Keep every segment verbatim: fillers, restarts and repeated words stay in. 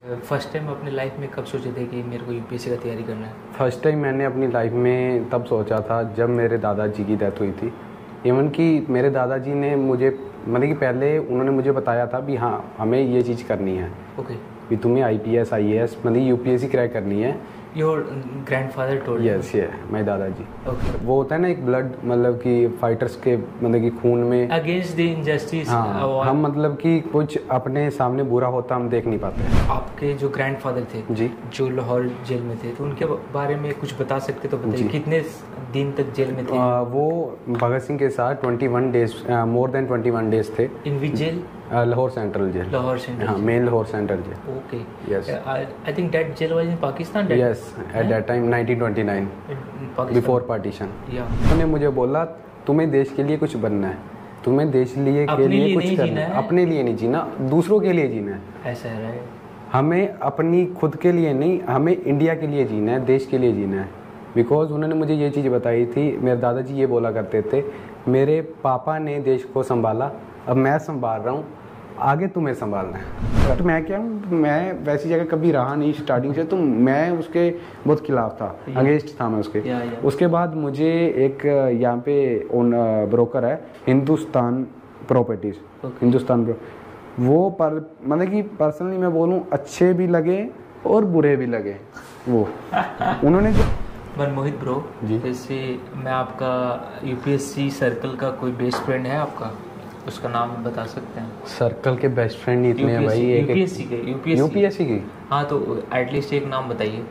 First time अपने life में कब सोचे थे कि मेरे को यूपीएससी का तैयारी करना है? फर्स्ट टाइम मैंने अपनी लाइफ में तब सोचा था जब मेरे दादाजी की डेथ हुई थी। इवन कि मेरे दादाजी ने मुझे मतलब कि पहले उन्होंने मुझे बताया था भी हाँ हमें ये चीज़ करनी है। ओके। भी तुम्हें आईपीएस आईएएस मतलब यूपीएससी क्रैक करनी है। Your grandfather told? यस ये माय दादाजी। ओके। वो होता है ना एक ब्लड मतलब कि फाइटर्स के मतलब कि खून में अगेंस्ट द इनजस्टिस। हाँ, हम मतलब कि कुछ अपने सामने बुरा होता हम देख नहीं पाते। आपके जो ग्रैंडफादर थे जी जो लाहौर जेल में थे, तो उनके बारे में कुछ बता सकते तो बताइए, कितने दिन तक जेल में थे? आ, वो भगत सिंह के साथ इक्कीस डेज मोर देन इक्कीस डेज थे। In which jail? Lahore central jail. Lahore central? हाँ, main Lahore central jail. Okay. Yes. I think that jail was in Pakistan? Yes, at that time nineteen twenty nine, before partition. उन्होंने मुझे बोला तुम्हें देश के लिए कुछ बनना है, तुम्हें देश लिए के लिए कुछ करना है। अपने लिए नहीं जीना, दूसरों के लिए जीना है। ऐसा है। हमें अपनी खुद के लिए नहीं, हमें इंडिया के लिए जीना है, देश के लिए जीना है। बिकॉज उन्होंने मुझे ये चीज़ बताई थी, मेरे दादाजी ये बोला करते थे, मेरे पापा ने देश को संभाला, अब मैं संभाल रहा हूँ, आगे तुम्हें संभालना है। तो मैं क्या हूँ, मैं वैसी जगह कभी रहा नहीं स्टार्टिंग से, तो मैं उसके बहुत खिलाफ था, अगेंस्ट था मैं उसके। या, या। उसके बाद मुझे एक यहाँ पे ब्रोकर है हिंदुस्तान प्रॉपर्टीज, हिंदुस्तान प्रो वो पर मतलब कि पर्सनली मैं बोलूँ अच्छे भी लगे और बुरे भी लगे वो उन्होंने जो मनमोहित ब्रो, जैसे मैं आपका यूपीएससी सर्कल का कोई बेस्ट फ्रेंड है आपका, उसका नाम बता सकते हैं? सर्कल के बेस्ट फ्रेंड इतने हैं भाई। यूपीएससी के यूपीएससी की हाँ, तो एटलीस्ट एक नाम बताइए।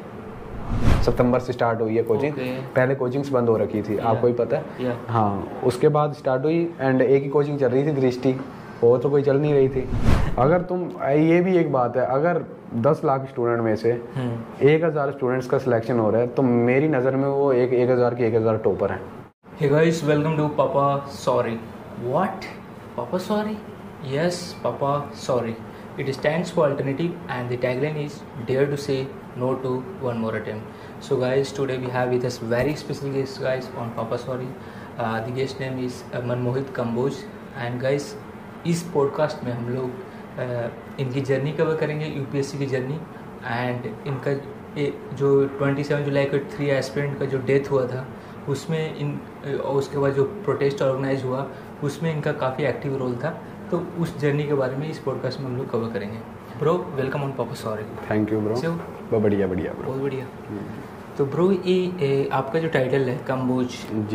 सितंबर से स्टार्ट हुई है कोचिंग। okay. पहले कोचिंग्स बंद हो रखी थी, आपको ही पता है। yeah. हाँ, उसके बाद स्टार्ट हुई एंड एक ही कोचिंग चल रही थी दृष्टि, वो तो कोई चल नहीं रही थी। अगर तुम ये भी एक बात है, अगर दस लाख स्टूडेंट में से एक हज़ार स्टूडेंट्स का सिलेक्शन हो रहा है तो मेरी नज़र में वो एक एक हज़ार के एक हज़ार टॉपर है। Hey guys, welcome to Papa Sorry. What? Papa sorry? Yes, Papa sorry. It stands for alternative and the tagline is dare to say no to one more attempt. So guys, today we have with us very special guest guys on Papa sorry. Uh, the guest name is uh, Manmohit Kamboj and guys इस podcast में हम लोग uh, इनकी journey cover करेंगे, UPSC की journey, and इनका uh, जो सत्ताईस जुलाई को थ्री एस्पिरेंट का जो डेथ हुआ था उसमें इन उसके बाद जो प्रोटेस्ट ऑर्गेनाइज हुआ उसमें इनका काफ़ी एक्टिव रोल था। तो उस जर्नी के बारे में इस पॉडकास्ट में हम लोग कवर करेंगे। ब्रो वेलकम ऑन पापा सॉरी। Thank you bro. बहुत बढ़िया बढ़िया ब्रो, बहुत बढ़िया। तो ब्रो ये आपका जो टाइटल है कम्बोज जी,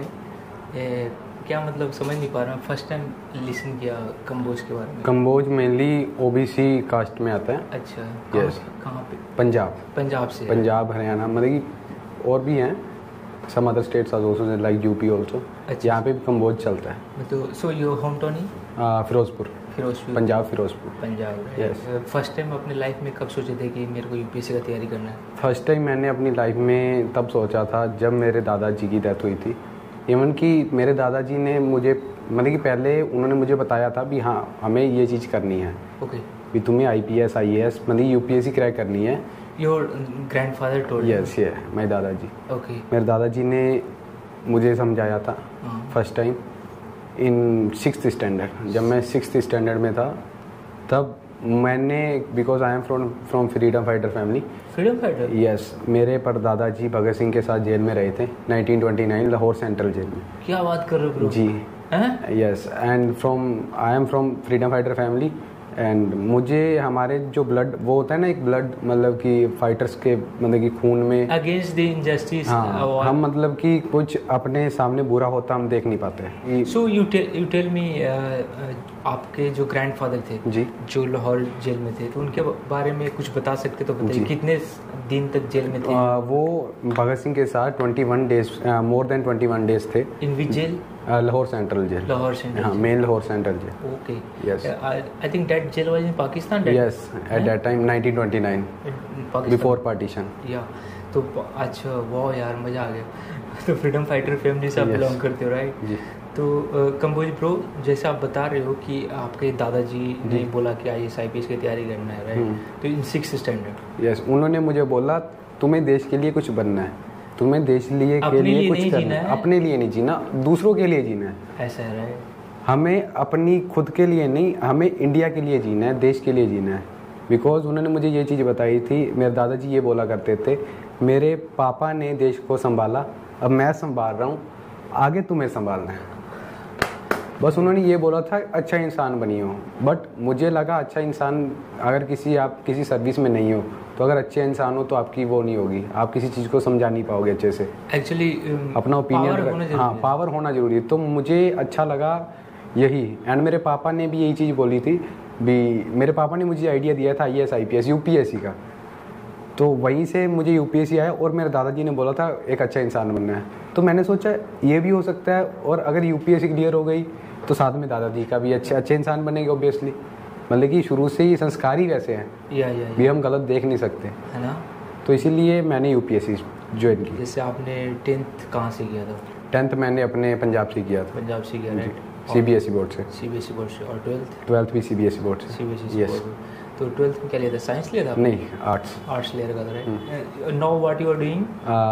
राइट, क्या मतलब समझ नहीं पा रहा हूँ, फर्स्ट टाइम लिसन किया कम्बोज के बारे में। कम्बोज मेनली ओबीसी कास्ट में आता है। अच्छा, यस। कहाँ पे? पंजाब। पंजाब से? पंजाब हरियाणा मतलब कि और भी हैं, some other states are also like UP also। अच्छा। यहाँ पे भी कम्बोज चलता है। तो सो योर होम टाउन ही? Firozpur. Firozpur, Punjab Firozpur. Punjab. Yes. First time अपने लाइफ में कब सोचे थे कि मेरे को यूपीएससी का तैयारी करना है? फर्स्ट टाइम मैंने अपनी लाइफ में तब सोचा था जब मेरे दादाजी की डेथ हुई थी। इवन कि मेरे दादाजी ने मुझे मतलब कि पहले उन्होंने मुझे बताया था भी हाँ हमें ये चीज़ करनी है। ओके। भी तुम्हें आईपीएस आईएएस मतलब यूपीएससी क्रैक करनी है। Your grandfather told? यस ये माय दादाजी। ओके। मेरे दादाजी ने मुझे समझाया था first time in sixth standard. जब मैं सिक्स्थ स्टैंडर्ड में था तब मैंने, because I am from from freedom fighter family. Freedom fighter? Yes. मेरे परदादाजी भगत सिंह के साथ जेल में रहे थे nineteen twenty nine, Lahore central jail में। क्या बात कर रहे हो ब्रो? जी। Yes, and from I am from freedom fighter family and मुझे हमारे जो ब्लड वो होता है ना एक ब्लड मतलब कि फाइटर्स के मतलब कि खून में अगेंस्ट द इनजस्टिस। हाँ, हम मतलब कि कुछ अपने सामने बुरा होता हम देख नहीं पाते। So you tell you tell me, आपके जो ग्रैंडफादर थे जी जो लाहौर जेल में थे, तो उनके बारे में कुछ बता सकते तो बताइए, कितने दिन तक जेल में थे? आ, वो भगत सिंह के साथ इक्कीस डेज मोर देन इक्कीस डेज थे। In which jail? Lahore central jail. Lahore central? हाँ, main Lahore central jail. Okay. Yes. I think that jail was in Pakistan? Yes, at that time nineteen twenty nine, before partition. या तो अच्छा, वाह यार मज़ा आ गया। तो फ्रीडम फाइटर फैमिली से आप बिलोंग करते हो, राइट? जी। तो कम्बोज ब्रो, जैसे आप बता रहे हो कि आपके दादाजी ने बोला कि आईएएस आईपीएस की तैयारी करना है, राइट? तो इन सिक्स स्टैंडर्ड? यस, उन्होंने मुझे बोला तुम्हें देश के लिए कुछ बनना है, तुम्हें देश लिए के लिए कुछ करना है, अपने लिए नहीं जीना, दूसरों के लिए जीना है। ऐसा है, राइट? हमें अपनी खुद के लिए नहीं, हमें इंडिया के लिए जीना है, देश के लिए जीना है। बिकॉज उन्होंने मुझे ये चीज़ बताई थी, मेरे दादाजी ये बोला करते थे, मेरे पापा ने देश को संभाला, अब मैं संभाल रहा हूँ, आगे तुम्हें संभालना है। बस उन्होंने ये बोला था अच्छा इंसान बनी हो। बट मुझे लगा अच्छा इंसान अगर किसी आप किसी सर्विस में नहीं हो तो अगर अच्छे इंसान हो तो आपकी वो नहीं होगी, आप किसी चीज़ को समझा नहीं पाओगे अच्छे से। एक्चुअली अपना ओपिनियन, हाँ पावर होना जरूरी है। तो मुझे अच्छा लगा यही। एंड मेरे पापा ने भी यही चीज़ बोली थी भी, मेरे पापा ने मुझे आइडिया दिया था I A S I P S U P S C का, तो वहीं से मुझे यू पी एस सी आया। और मेरे दादाजी ने बोला था एक अच्छा इंसान बनना है, तो मैंने सोचा ये भी हो सकता है। और अगर U P S C clear हो गई तो साथ में दादाजी का भी अच्छे अच्छे इंसान बनेंगे ऑब्वियसली। मतलब कि शुरू से ही संस्कार ही वैसे हैं, या, या, या। भी हम गलत देख नहीं सकते, है ना। तो इसीलिए मैंने U P S C join की। जैसे आपने टेंथ कहाँ से किया था? टेंथ मैंने अपने पंजाब से किया था। पंजाब से किया, right. C B S E board से। C B S E board से। और ट्वेल्थ? ट्वेल्थ भी C B S E board से। सी बी एस ई बोर्ड। तो ट्वेल्थ में क्या लिया था? साइंस लिया था? नहीं, आर्ट्स। आर्ट्स ले रखा था, right. Now what you are doing?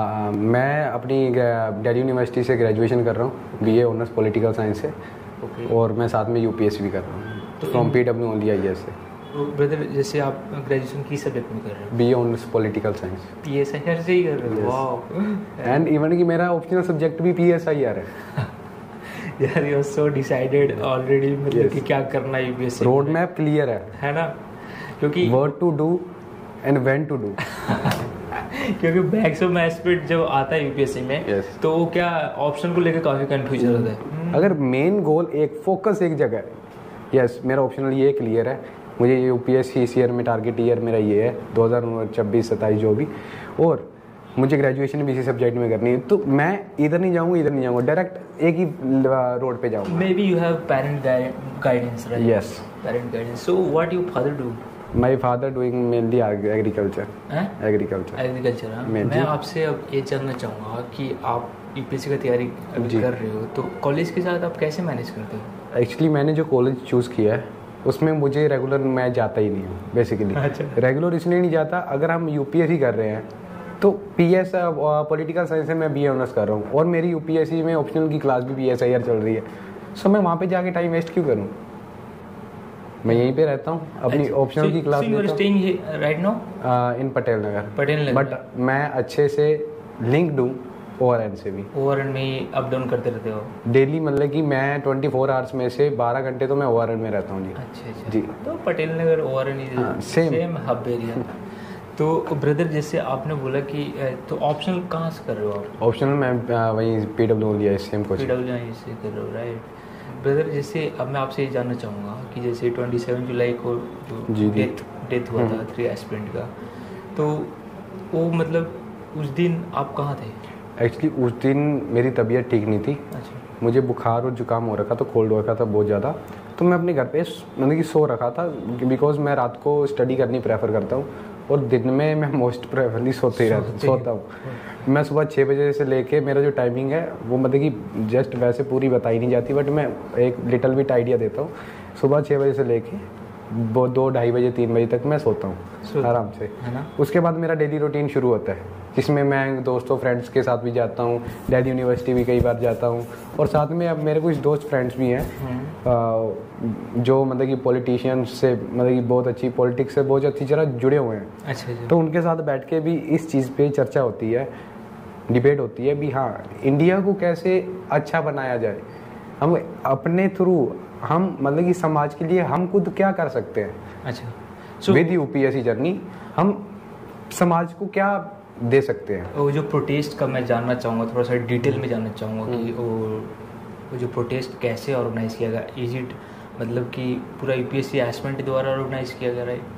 मैं अपनी दिल्ली यूनिवर्सिटी से ग्रेजुएशन कर रहा हूँ, B A honours political science से। ओके। और मैं साथ में यू पी एस सी भी कर रहा हूँ, तो from P W only I S से। ब्रदर जैसे आप ग्रेजुएशन किस सब्जेक्ट में कर रहे हो? B A honours political science. P S I R से ही कर रहे हो? वाओ। एंड इवन कि मेरा ऑप्शनल सब्जेक्ट भी पी एस आई आर है। यार you are so decided already, मतलब कि क्या करना है U P S C. Road map clear है, है ना, क्योंकि what to do and when to do. क्योंकि बैक्स ऑफ एस्पेक्ट जब आता है यू पी एस सी में, yes. तो वो क्या ऑप्शन को लेकर काफी कंफ्यूजन होता है। अगर मेन गोल एक फोकस एक जगह है, यस yes, मेरा ऑप्शनल ये क्लियर है, मुझे यू पी एस सी इस ईयर में टारगेट ईयर मेरा ये है दो हज़ार छब्बीस सत्ताईस जो भी, और मुझे ग्रेजुएशन भी इसी सब्जेक्ट में करनी है, तो मैं इधर नहीं जाऊँगा इधर नहीं जाऊँगा, डायरेक्ट एक ही रोड पे जाऊँगा। Maybe you have parent guidance, right? Yes, parent guidance. So what your father do? My father doing mainly agriculture. Agriculture agriculture हाँ। मैं आपसे अब ये जानना चाहूँगा कि आप यू पी एस सी का तैयारी अभी कर रहे हो, तो कॉलेज के साथ आप कैसे मैनेज करते हो? एक्चुअली मैंने जो कॉलेज चूज़ किया है उसमें मुझे रेगुलर मैं जाता ही नहीं हूँ बेसिकली। अच्छा। रेगुलर इसलिए नहीं जाता, अगर हम यू पी एस सी कर रहे हैं तो पी एस पॉलिटिकल साइंस से मैं बी ए ऑनर्स कर रहा हूँ, और मेरी यू पी एस सी में ऑप्शनल की क्लास भी पी एस आई आर चल रही है, सो मैं वहाँ पे जाके टाइम वेस्ट क्यों करूँ? मैं यहीं पे रहता हूँ, अपनी ऑप्शनल की क्लास लेता हूँ right now in Patel Nagar. Patel Nagar. But मैं अच्छे से लिंक्ड हूँ ओ आर एन से भी। ओ आर एन में अप डाउन करते रहते हो डेली? मतलब कि मैं ट्वेंटी फोर आवर्स में से बारह घंटे तो मैं ओ आर एन में रहता हूँ जी। अच्छा अच्छा जी। तो Patel Nagar O R N same hub area. तो ब्रदर जैसे आपने बोला कि तो ऑप्शनल कहाँ से कर रहे हो आप? ऑप्शनल मैं वहीं पी डब्ल्यू लिया same coaching. P W I से कर रहे हो, राइट। ब्रदर जैसे अब मैं आपसे ये जानना चाहूँगा कि जैसे सत्ताईस जुलाई को जो डेथ डेथ हुआ था थ्री एस्पिरेंट का, तो वो मतलब उस दिन आप कहाँ थे? एक्चुअली उस दिन मेरी तबीयत ठीक नहीं थी। अच्छा। मुझे बुखार और जुकाम हो रखा था, कोल्ड हो रखा था बहुत ज़्यादा, तो मैं अपने घर पे मतलब कि सो रखा था, बिकॉज मैं रात को स्टडी करनी प्रेफर करता हूँ और दिन में मैं मोस्ट प्रेफरली सोते ही रहता सोता हूँ। मैं सुबह छः बजे से लेके मेरा जो टाइमिंग है वो मतलब कि जस्ट वैसे पूरी बताई नहीं जाती, बट मैं एक लिटिल बिट आइडिया देता हूँ। सुबह छः बजे से लेके वो दो ढाई बजे तीन बजे तक मैं सोता हूँ आराम से, है ना। उसके बाद मेरा डेली रूटीन शुरू होता है, जिसमें मैं दोस्तों फ्रेंड्स के साथ भी जाता हूँ, दिल्ली यूनिवर्सिटी भी कई बार जाता हूँ, और साथ में अब मेरे कुछ दोस्त फ्रेंड्स भी हैं जो मतलब कि पॉलिटिशियन से मतलब कि बहुत अच्छी पॉलिटिक्स से बहुत अच्छी तरह जुड़े हुए हैं। अच्छा अच्छा। तो उनके साथ बैठ के भी इस चीज़ पे चर्चा होती है, डिबेट होती है भी हाँ इंडिया को कैसे अच्छा बनाया जाए, हम अपने थ्रू हम मतलब कि समाज के लिए हम खुद क्या कर सकते हैं। अच्छा। With U P S C journey हम समाज को क्या दे सकते हैं। वो जो प्रोटेस्ट का मैं जानना चाहूँगा, थोड़ा सा डिटेल में जानना चाहूँगा कि वो वो जो प्रोटेस्ट कैसे ऑर्गेनाइज किया गया? इज इट मतलब कि पूरा U P S C aspirant द्वारा ऑर्गेनाइज किया गया, राइट?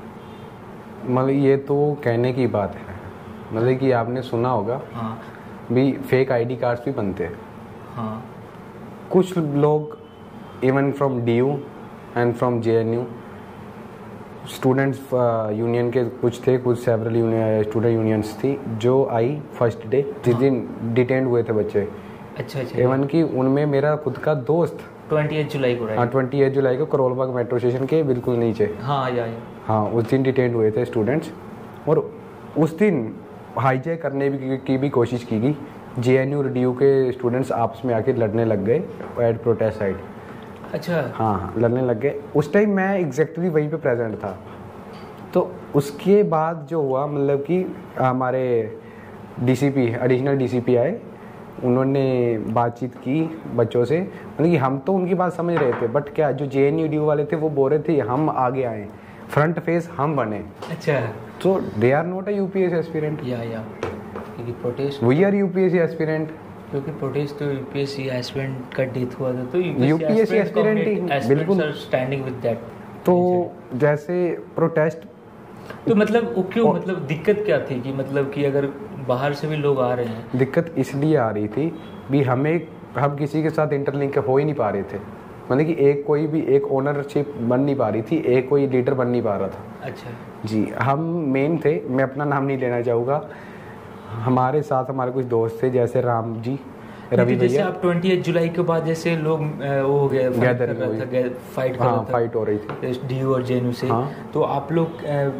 मतलब ये तो कहने की बात है, मतलब कि आपने सुना होगा हाँ भी फेक आईडी कार्ड्स भी बनते हैं। हाँ। कुछ लोग even from D U and from J N U students union के कुछ थे, कुछ सेवरल स्टूडेंट यूनियंस थी जो आई फर्स्ट डे जिस दिन डिटेंड हुए थे बच्चे। अच्छा अच्छा। इवन कि उनमें मेरा खुद का दोस्त अट्ठाईस जुलाई को, हाँ अट्ठाईस जुलाई को करोल बाग मेट्रो स्टेशन के बिल्कुल नीचे, हाँ या, या। हाँ उस दिन डिटेंड हुए थे स्टूडेंट्स, और उस दिन हाईजैक करने भी की भी कोशिश की गई। J N U D U के स्टूडेंट्स आपस में आके लड़ने लग गए एट प्रोटेस्ट साइड। अच्छा। हाँ हाँ लड़ने लग गए। उस टाइम मैं एग्जैक्टली वहीं पे प्रेजेंट था, तो उसके बाद जो हुआ मतलब कि हमारे डीसीपी एडिशनल डीसीपी आए, उन्होंने बातचीत की बच्चों से, मतलब कि हम तो उनकी बात समझ रहे थे, बट क्या जो J N U D U वाले थे वो बोल रहे थे हम आगे आए, फ्रंट फेस हम बने। अच्छा, तो they are not a UPSC aspirant. या या क्योंकि protest we are UPSC aspirant, क्योंकि प्रोटेस्ट तो यूपीएससी एस्पिरेंट का डेथ हुआ था, तो यूपीएससी एस्पिरेंट ही बिल्कुल स्टैंडिंग विद दैट। तो जैसे प्रोटेस्ट, तो मतलब वो क्यों, मतलब दिक्कत क्या थी कि मतलब कि अगर बाहर से भी लोग आ रहे हैं? दिक्कत इसलिए आ रही थी भी हमें हम किसी के साथ इंटरलिंक हो ही नहीं पा रहे थे, मतलब कि एक कोई भी एक ओनरशिप बन नहीं पा रही थी, एक कोई लीडर बन नहीं पा रहा था। अच्छा जी, हम मेन थे, मैं अपना नाम नहीं लेना चाहूँगा, हमारे साथ हमारे कुछ दोस्त थे जैसे राम जी, रवि भैया। जैसे आप बीस जुलाई के बाद जैसे लोग वो हो गए फाइट कर रहा था, फाइट कर रहा था, फाइट हो रही थी डीयू और जेएनयू से। हाँ। तो आप लोग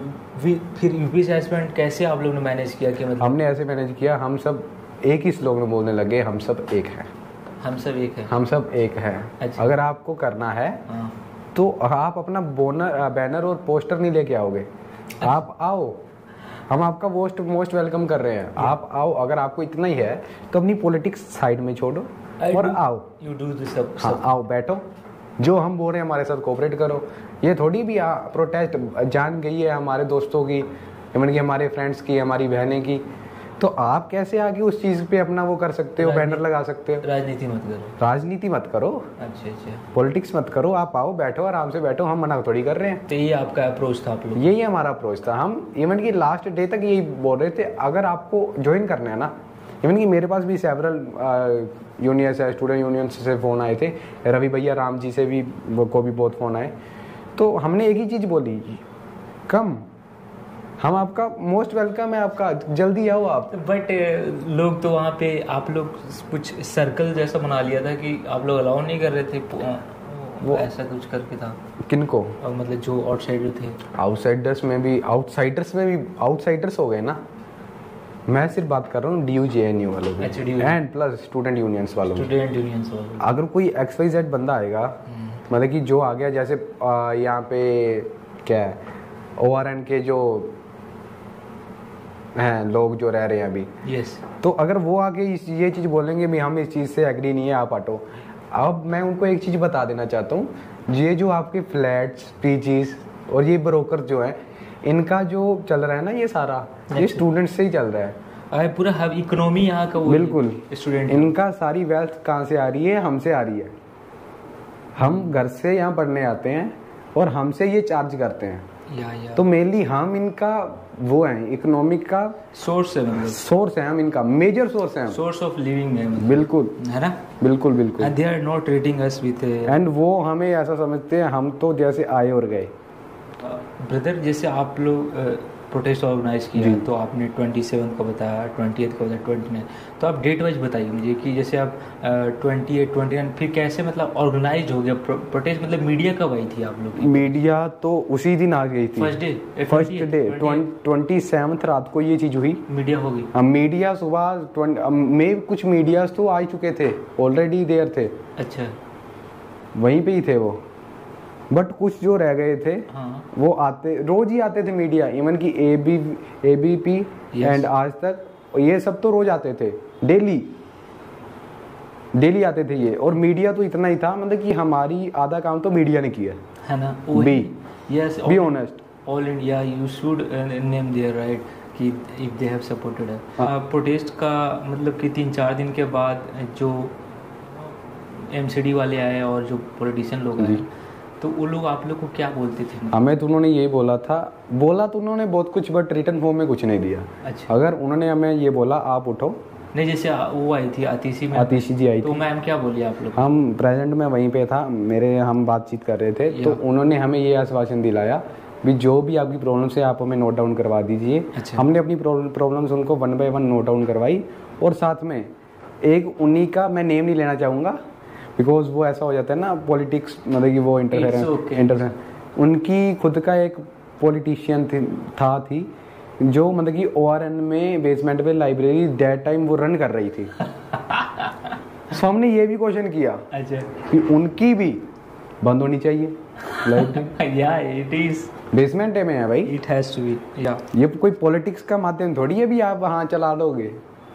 फिर यूपीएससी एस्पिरेंट कैसे आप लोग ने मैनेज किया कि मतलब? हमने ऐसे मैनेज किया, हम सब एक ही स्लोगन बोलने लगे, हम सब एक हैं, हम सब एक है, हम सब एक है। अच्छा। अगर आपको करना है हाँ। तो आप अपना बोनर बैनर और पोस्टर नहीं लेके आओगे, आप आओ, हम आपका मोस्ट मोस्ट वेलकम कर रहे हैं, आप आओ। अगर आपको इतना ही है तो अपनी पॉलिटिक्स साइड में छोड़ो और आओ, यू डू दिस सब। हाँ, आओ बैठो, जो हम बोल रहे हैं हमारे साथ कोऑपरेट करो। ये थोड़ी भी आ, प्रोटेस्ट जान गई है हमारे दोस्तों की, यानी कि हमारे फ्रेंड्स की, हमारी बहनें की, तो आप कैसे आगे उस चीज़ पे अपना वो कर सकते हो, बैनर लगा सकते हो? राजनीति मत करो, राजनीति मत करो, अच्छा अच्छा, पॉलिटिक्स मत करो, आप आओ बैठो, आराम से बैठो, हम मना थोड़ी कर रहे हैं। तो ये आपका अप्रोच था आप लोग? यही हमारा अप्रोच था। हम इवन की लास्ट डे तक यही बोल रहे थे, अगर आपको ज्वाइन करना है ना, इवन कि मेरे पास भी सेवरल यूनियंस है, स्टूडेंट यूनियन से फ़ोन आए थे, रवि भैया राम जी से भी को भी बहुत फ़ोन आए, तो हमने एक ही चीज़ बोली, कम, हम आपका मोस्ट वेलकम है, आपका जल्दी आओ आप। बट लोग तो वहाँ पे आप लोग कुछ सर्कल जैसा बना लिया था कि आप लोग अलाउ नहीं कर रहे थे, वो ऐसा कुछ करके था। किनको? मतलब जो आउटसाइडर थे। आउटसाइडर्स में भी आउटसाइडर्स में भी आउटसाइडर्स हो गए ना, मैं सिर्फ बात कर रहा हूँ D U J N U वालों की एंड प्लस स्टूडेंट यूनियंस वालों की। स्टूडेंट यूनियंस वालों। अगर कोई एक्स वाई जेड बंदा आएगा, मतलब कि जो आ गया, जैसे यहाँ पे क्या है ओ आर एन के जो हैं लोग जो रह रहे हैं अभी, यस, तो अगर वो आके इस ये चीज़ बोलेंगे भी हम इस चीज़ से एग्री नहीं है, आप हटो। अब मैं उनको एक चीज़ बता देना चाहता हूँ, ये जो आपके फ्लैट्स, पीजीज और ये ब्रोकर जो है, इनका जो चल रहा है ना, ये सारा ये स्टूडेंट से ही चल रहा है। अरे पूरा हब इकोनॉमी यहाँ का, बिल्कुल स्टूडेंट, इनका सारी वेल्थ कहाँ से आ रही है? हमसे आ रही है। हम घर से यहाँ पढ़ने आते हैं और हमसे ये चार्ज करते हैं, या, या। तो मेनली हम इनका वो है, इकोनॉमिक का सोर्स है, सोर्स है, हम इनका मेजर सोर्स है, सोर्स ऑफ लिविंग है, बिल्कुल, है ना? बिल्कुल बिल्कुल। And they are not treating us with, and वो हमें ऐसा समझते हैं हम तो जैसे आए और गए। ब्रदर, जैसे आप लोग प्रोटेस्ट ऑर्गेनाइज किया, तो आपने ट्वेंटी सेवन का बताया, ट्वेंटी एट का बताया, ट्वेंटी नाइन, तो आप डेट वाइज बताइए मुझे कि जैसे आप ट्वेंटी एट ट्वेंटी नाइन फिर कैसे मतलब ऑर्गेनाइज हो गया प्रोटेस्ट? मतलब मीडिया कब आई थी आप लोग की? मीडिया तो उसी दिन आ गई थी, first day, first day twenty seventh रात को ये चीज़ हुई, मीडिया हो गई। हम मीडिया सुबह में कुछ मीडियाज तो आ चुके थे, ऑलरेडी देयर थे, अच्छा, वहीं पे ही थे वो, बट कुछ जो रह गए थे, हाँ। वो आते रोज ही आते थे मीडिया, इवन की A B A B P and आज तक, ये सब तो रोज आते थे, डेली डेली आते थे ये। और मीडिया तो इतना ही था, मतलब कि हमारी आधा काम तो मीडिया ने किया है ना। Be yes, be honest, all India you should name their right कि इफ दे हैव सपोर्टेड है। प्रोटेस्ट का मतलब कि तीन चार दिन के बाद जो एमसीडी वाले आए और जो पॉलिटिशियन लोग आए, तो वो लोग आप लोग को क्या बोलते थे? हमें तो उन्होंने ये बोला था, बोला तो उन्होंने बहुत कुछ, बट रिटर्न फॉर्म में कुछ नहीं दिया। अच्छा, अगर उन्होंने हमें ये बोला आप उठो, नहीं जैसे वो आई थी आतिशी में, आतिशी जी आई तो थी, मैम क्या बोली आप लोग? हम प्रेजेंट में वहीं पे था, मेरे हम बातचीत कर रहे थे, तो उन्होंने हमें ये आश्वासन दिलाया भी जो भी आपकी प्रॉब्लम्स है आप हमें नोट डाउन करवा दीजिए। अच्छा। हमने अपनी प्रॉब्लम्स उनको one by one note down करवाई, और साथ में एक उन्हीं का मैं नेम नहीं लेना चाहूँगा बिकॉज वो ऐसा हो जाता है ना पॉलिटिक्स, मतलब कि वो इंटरफेरेंस okay. इंटरफेरेंस उनकी खुद का एक पॉलिटिशियन थी, था थी जो मतलब कि ओ आर एन में बेसमेंट पे लाइब्रेरी दैट टाइम वो रन कर रही थी। सो हमने ये भी क्वेश्चन किया, अच्छा, कि उनकी भी बंद होनी चाहिए। लाइब्रेरी या इट इज बेसमेंट में है भाई, इट हैज टू बी या। ये कोई पॉलिटिक्स का माध्यम थोड़ी है भी आप वहाँ चला लोगे।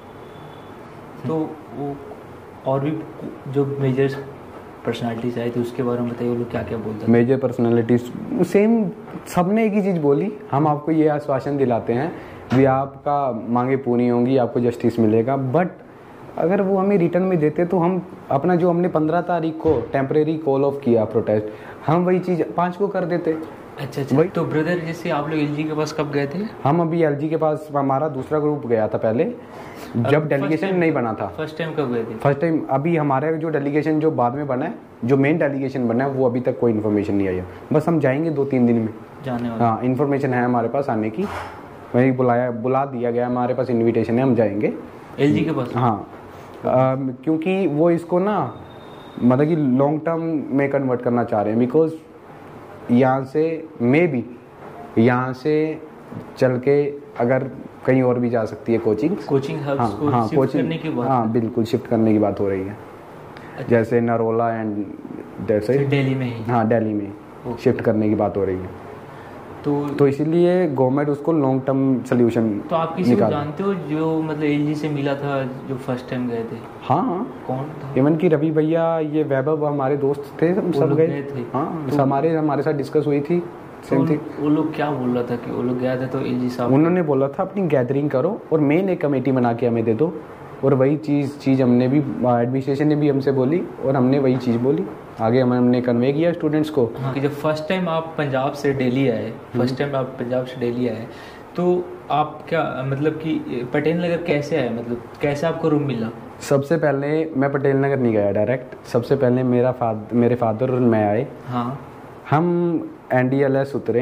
तो वो और भी जो मेजर पर्सनालिटीज आई थी उसके बारे में बताइए, वो लोग क्या क्या बोलते हैं? मेजर पर्सनालिटीज सेम, सबने एक ही चीज़ बोली, हम आपको ये आश्वासन दिलाते हैं भी आपका मांगे पूरी होंगी, आपको जस्टिस मिलेगा। बट अगर वो हमें रिटर्न में देते तो हम अपना जो हमने पंद्रह तारीख को टेम्परेरी कॉल ऑफ किया प्रोटेस्ट, हम वही चीज़ पाँच को कर देते। अच्छा अच्छा। तो ब्रदर जैसे आप लोग एलजी के पास कब गए थे? हम अभी एलजी के पास, हमारा दूसरा ग्रुप गया था पहले, जब डेलीगेशन नहीं बना था। फर्स्ट टाइम कब गए थे? फर्स्ट टाइम अभी हमारे जो डेलीगेशन जो बाद में बना है, जो मेन डेलीगेशन बना है, वो अभी तक कोई इन्फॉर्मेशन नहीं आई है। बस हम जाएंगे दो तीन दिन में जाने वाले। हाँ, इन्फॉर्मेशन है हमारे पास आने की, वही बुलाया बुला दिया गया, हमारे पास इन्विटेशन है, हम जाएंगे एलजी के पास। हाँ, आ, क्योंकि वो इसको ना मतलब कि लॉन्ग टर्म में कन्वर्ट करना चाह रहे हैं, बिकॉज यहाँ से मे बी यहाँ से चल के अगर कहीं और भी जा सकती है कोचिंग कोचिंग हब्स हाँ, को हाँ, शिफ्ट करने की बात। हाँ बिल्कुल, शिफ्ट करने की बात हो रही है। अच्छा। जैसे नरोला एंड जैसे दिल्ली में ही, हाँ दिल्ली में शिफ्ट करने की बात हो रही है। तो तो इसीलिए गवर्नमेंट उसको लॉन्ग टर्म सोल्यूशन। तो आप किसी को जानते हो जो मतलब एलजी से मिला था जो फर्स्ट टाइम गए थे? हाँ हाँ, कौन था? इवन की रवि भैया, ये वैभव हमारे दोस्त थे, हम सब गए थे। हाँ, तो हमारे हमारे साथ डिस्कस हुई थी। तो वो लोग क्या बोल रहा था कि वो लोग गया था तो एलजी साहब उन्होंने बोला था अपनी गैदरिंग करो और मेन एक कमेटी बना के हमें दे दो, और वही चीज़ चीज़ हमने भी, एडमिनिस्ट्रेशन ने भी हमसे बोली और हमने वही चीज़ बोली, आगे हम हमने कन्वे किया स्टूडेंट्स को। हाँ, कि जब फर्स्ट टाइम आप पंजाब से दिल्ली आए, फर्स्ट टाइम आप पंजाब से दिल्ली आए, तो आप क्या मतलब कि पटेल नगर कैसे आए, मतलब कैसे आपको रूम मिला? सबसे पहले मैं पटेल नगर नहीं गया डायरेक्ट, सबसे पहले मेरा फादर मेरे फादर और मैं आए। हाँ, हम एन डी एल एस उतरे,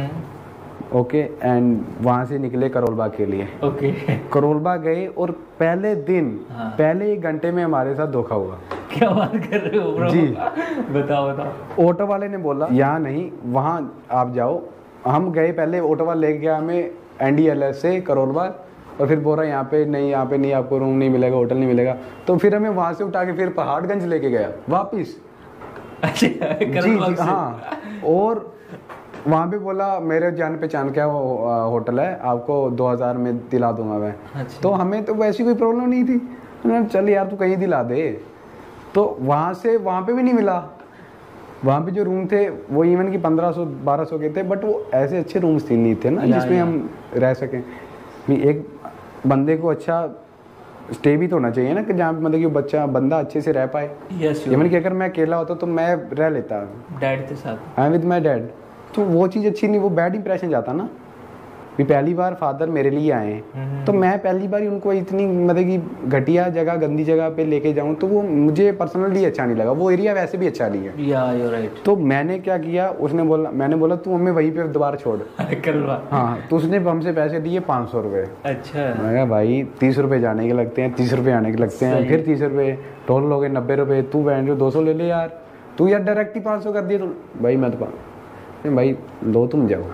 ओके, एंड वहाँ से निकले करोलबाग के लिए। ओके, करोलबाग गए और पहले दिन हाँ। पहले एक घंटे में हमारे साथ धोखा हुआ। क्या बात कर रहे हो ब्रो? जी बताओ बताओ। ऑटो वाले ने बोला यहाँ नहीं, वहाँ आप जाओ। हम गए, पहले ऑटो वाला लेके गया हमें एन डी एल एस से करोलबाग, और फिर बोल रहा यहाँ पे नहीं, यहाँ पे नहीं, आपको रूम नहीं मिलेगा, होटल नहीं मिलेगा। तो फिर हमें वहाँ से उठा के फिर पहाड़गंज लेके गया वापिस। अच्छा, जी जी हाँ, और वहाँ पे बोला मेरे जान पहचान क्या वो होटल है, आपको दो हज़ार में दिला दूंगा मैं। अच्छा। तो हमें तो वैसी कोई प्रॉब्लम नहीं थी, मैंने चल यार तू कहीं दिला दे। तो वहाँ से वहाँ पे भी नहीं मिला, वहाँ पे जो रूम थे वो इवन की पंद्रह सौ बारह सौ के थे, बट वो ऐसे अच्छे रूम्स थी नहीं थे ना जिसमें हम रह सकें। एक बंदे को अच्छा स्टे भी तो होना चाहिए ना, कि जहाँ मतलब कि बच्चा बंदा अच्छे से रह पाए। यस, इवन कि अगर मैं अकेला होता तो मैं रह लेता, डैड के साथ, I am with my dad. तो वो चीज़ अच्छी नहीं, वो बैड इंप्रेशन जाता ना, भी पहली बार फादर मेरे लिए आए, तो मैं पहली बार ही उनको इतनी मतलब कि घटिया जगह, गंदी जगह पे लेके जाऊं, तो वो मुझे पर्सनली अच्छा नहीं लगा। वो एरिया वैसे भी अच्छा नहीं है। या यू राइट। तो मैंने क्या किया, उसने बोला, मैंने बोला तू हमें वहीं पे दोबारा छोड़। हाँ, तो उसने हमसे पैसे दिए पाँच सौ रुपये। अच्छा। मैं कहा भाई तीस रुपये जाने के लगते हैं, तीस रुपये आने के लगते हैं, फिर तीस रुपये टोल लोगे, नब्बे रुपये, तू बहन जो दो सौ ले ले यार, तू यार डायरेक्ट ही पाँच सौ कर दिए। तो भाई मैं तो भाई लो तुम जाओ।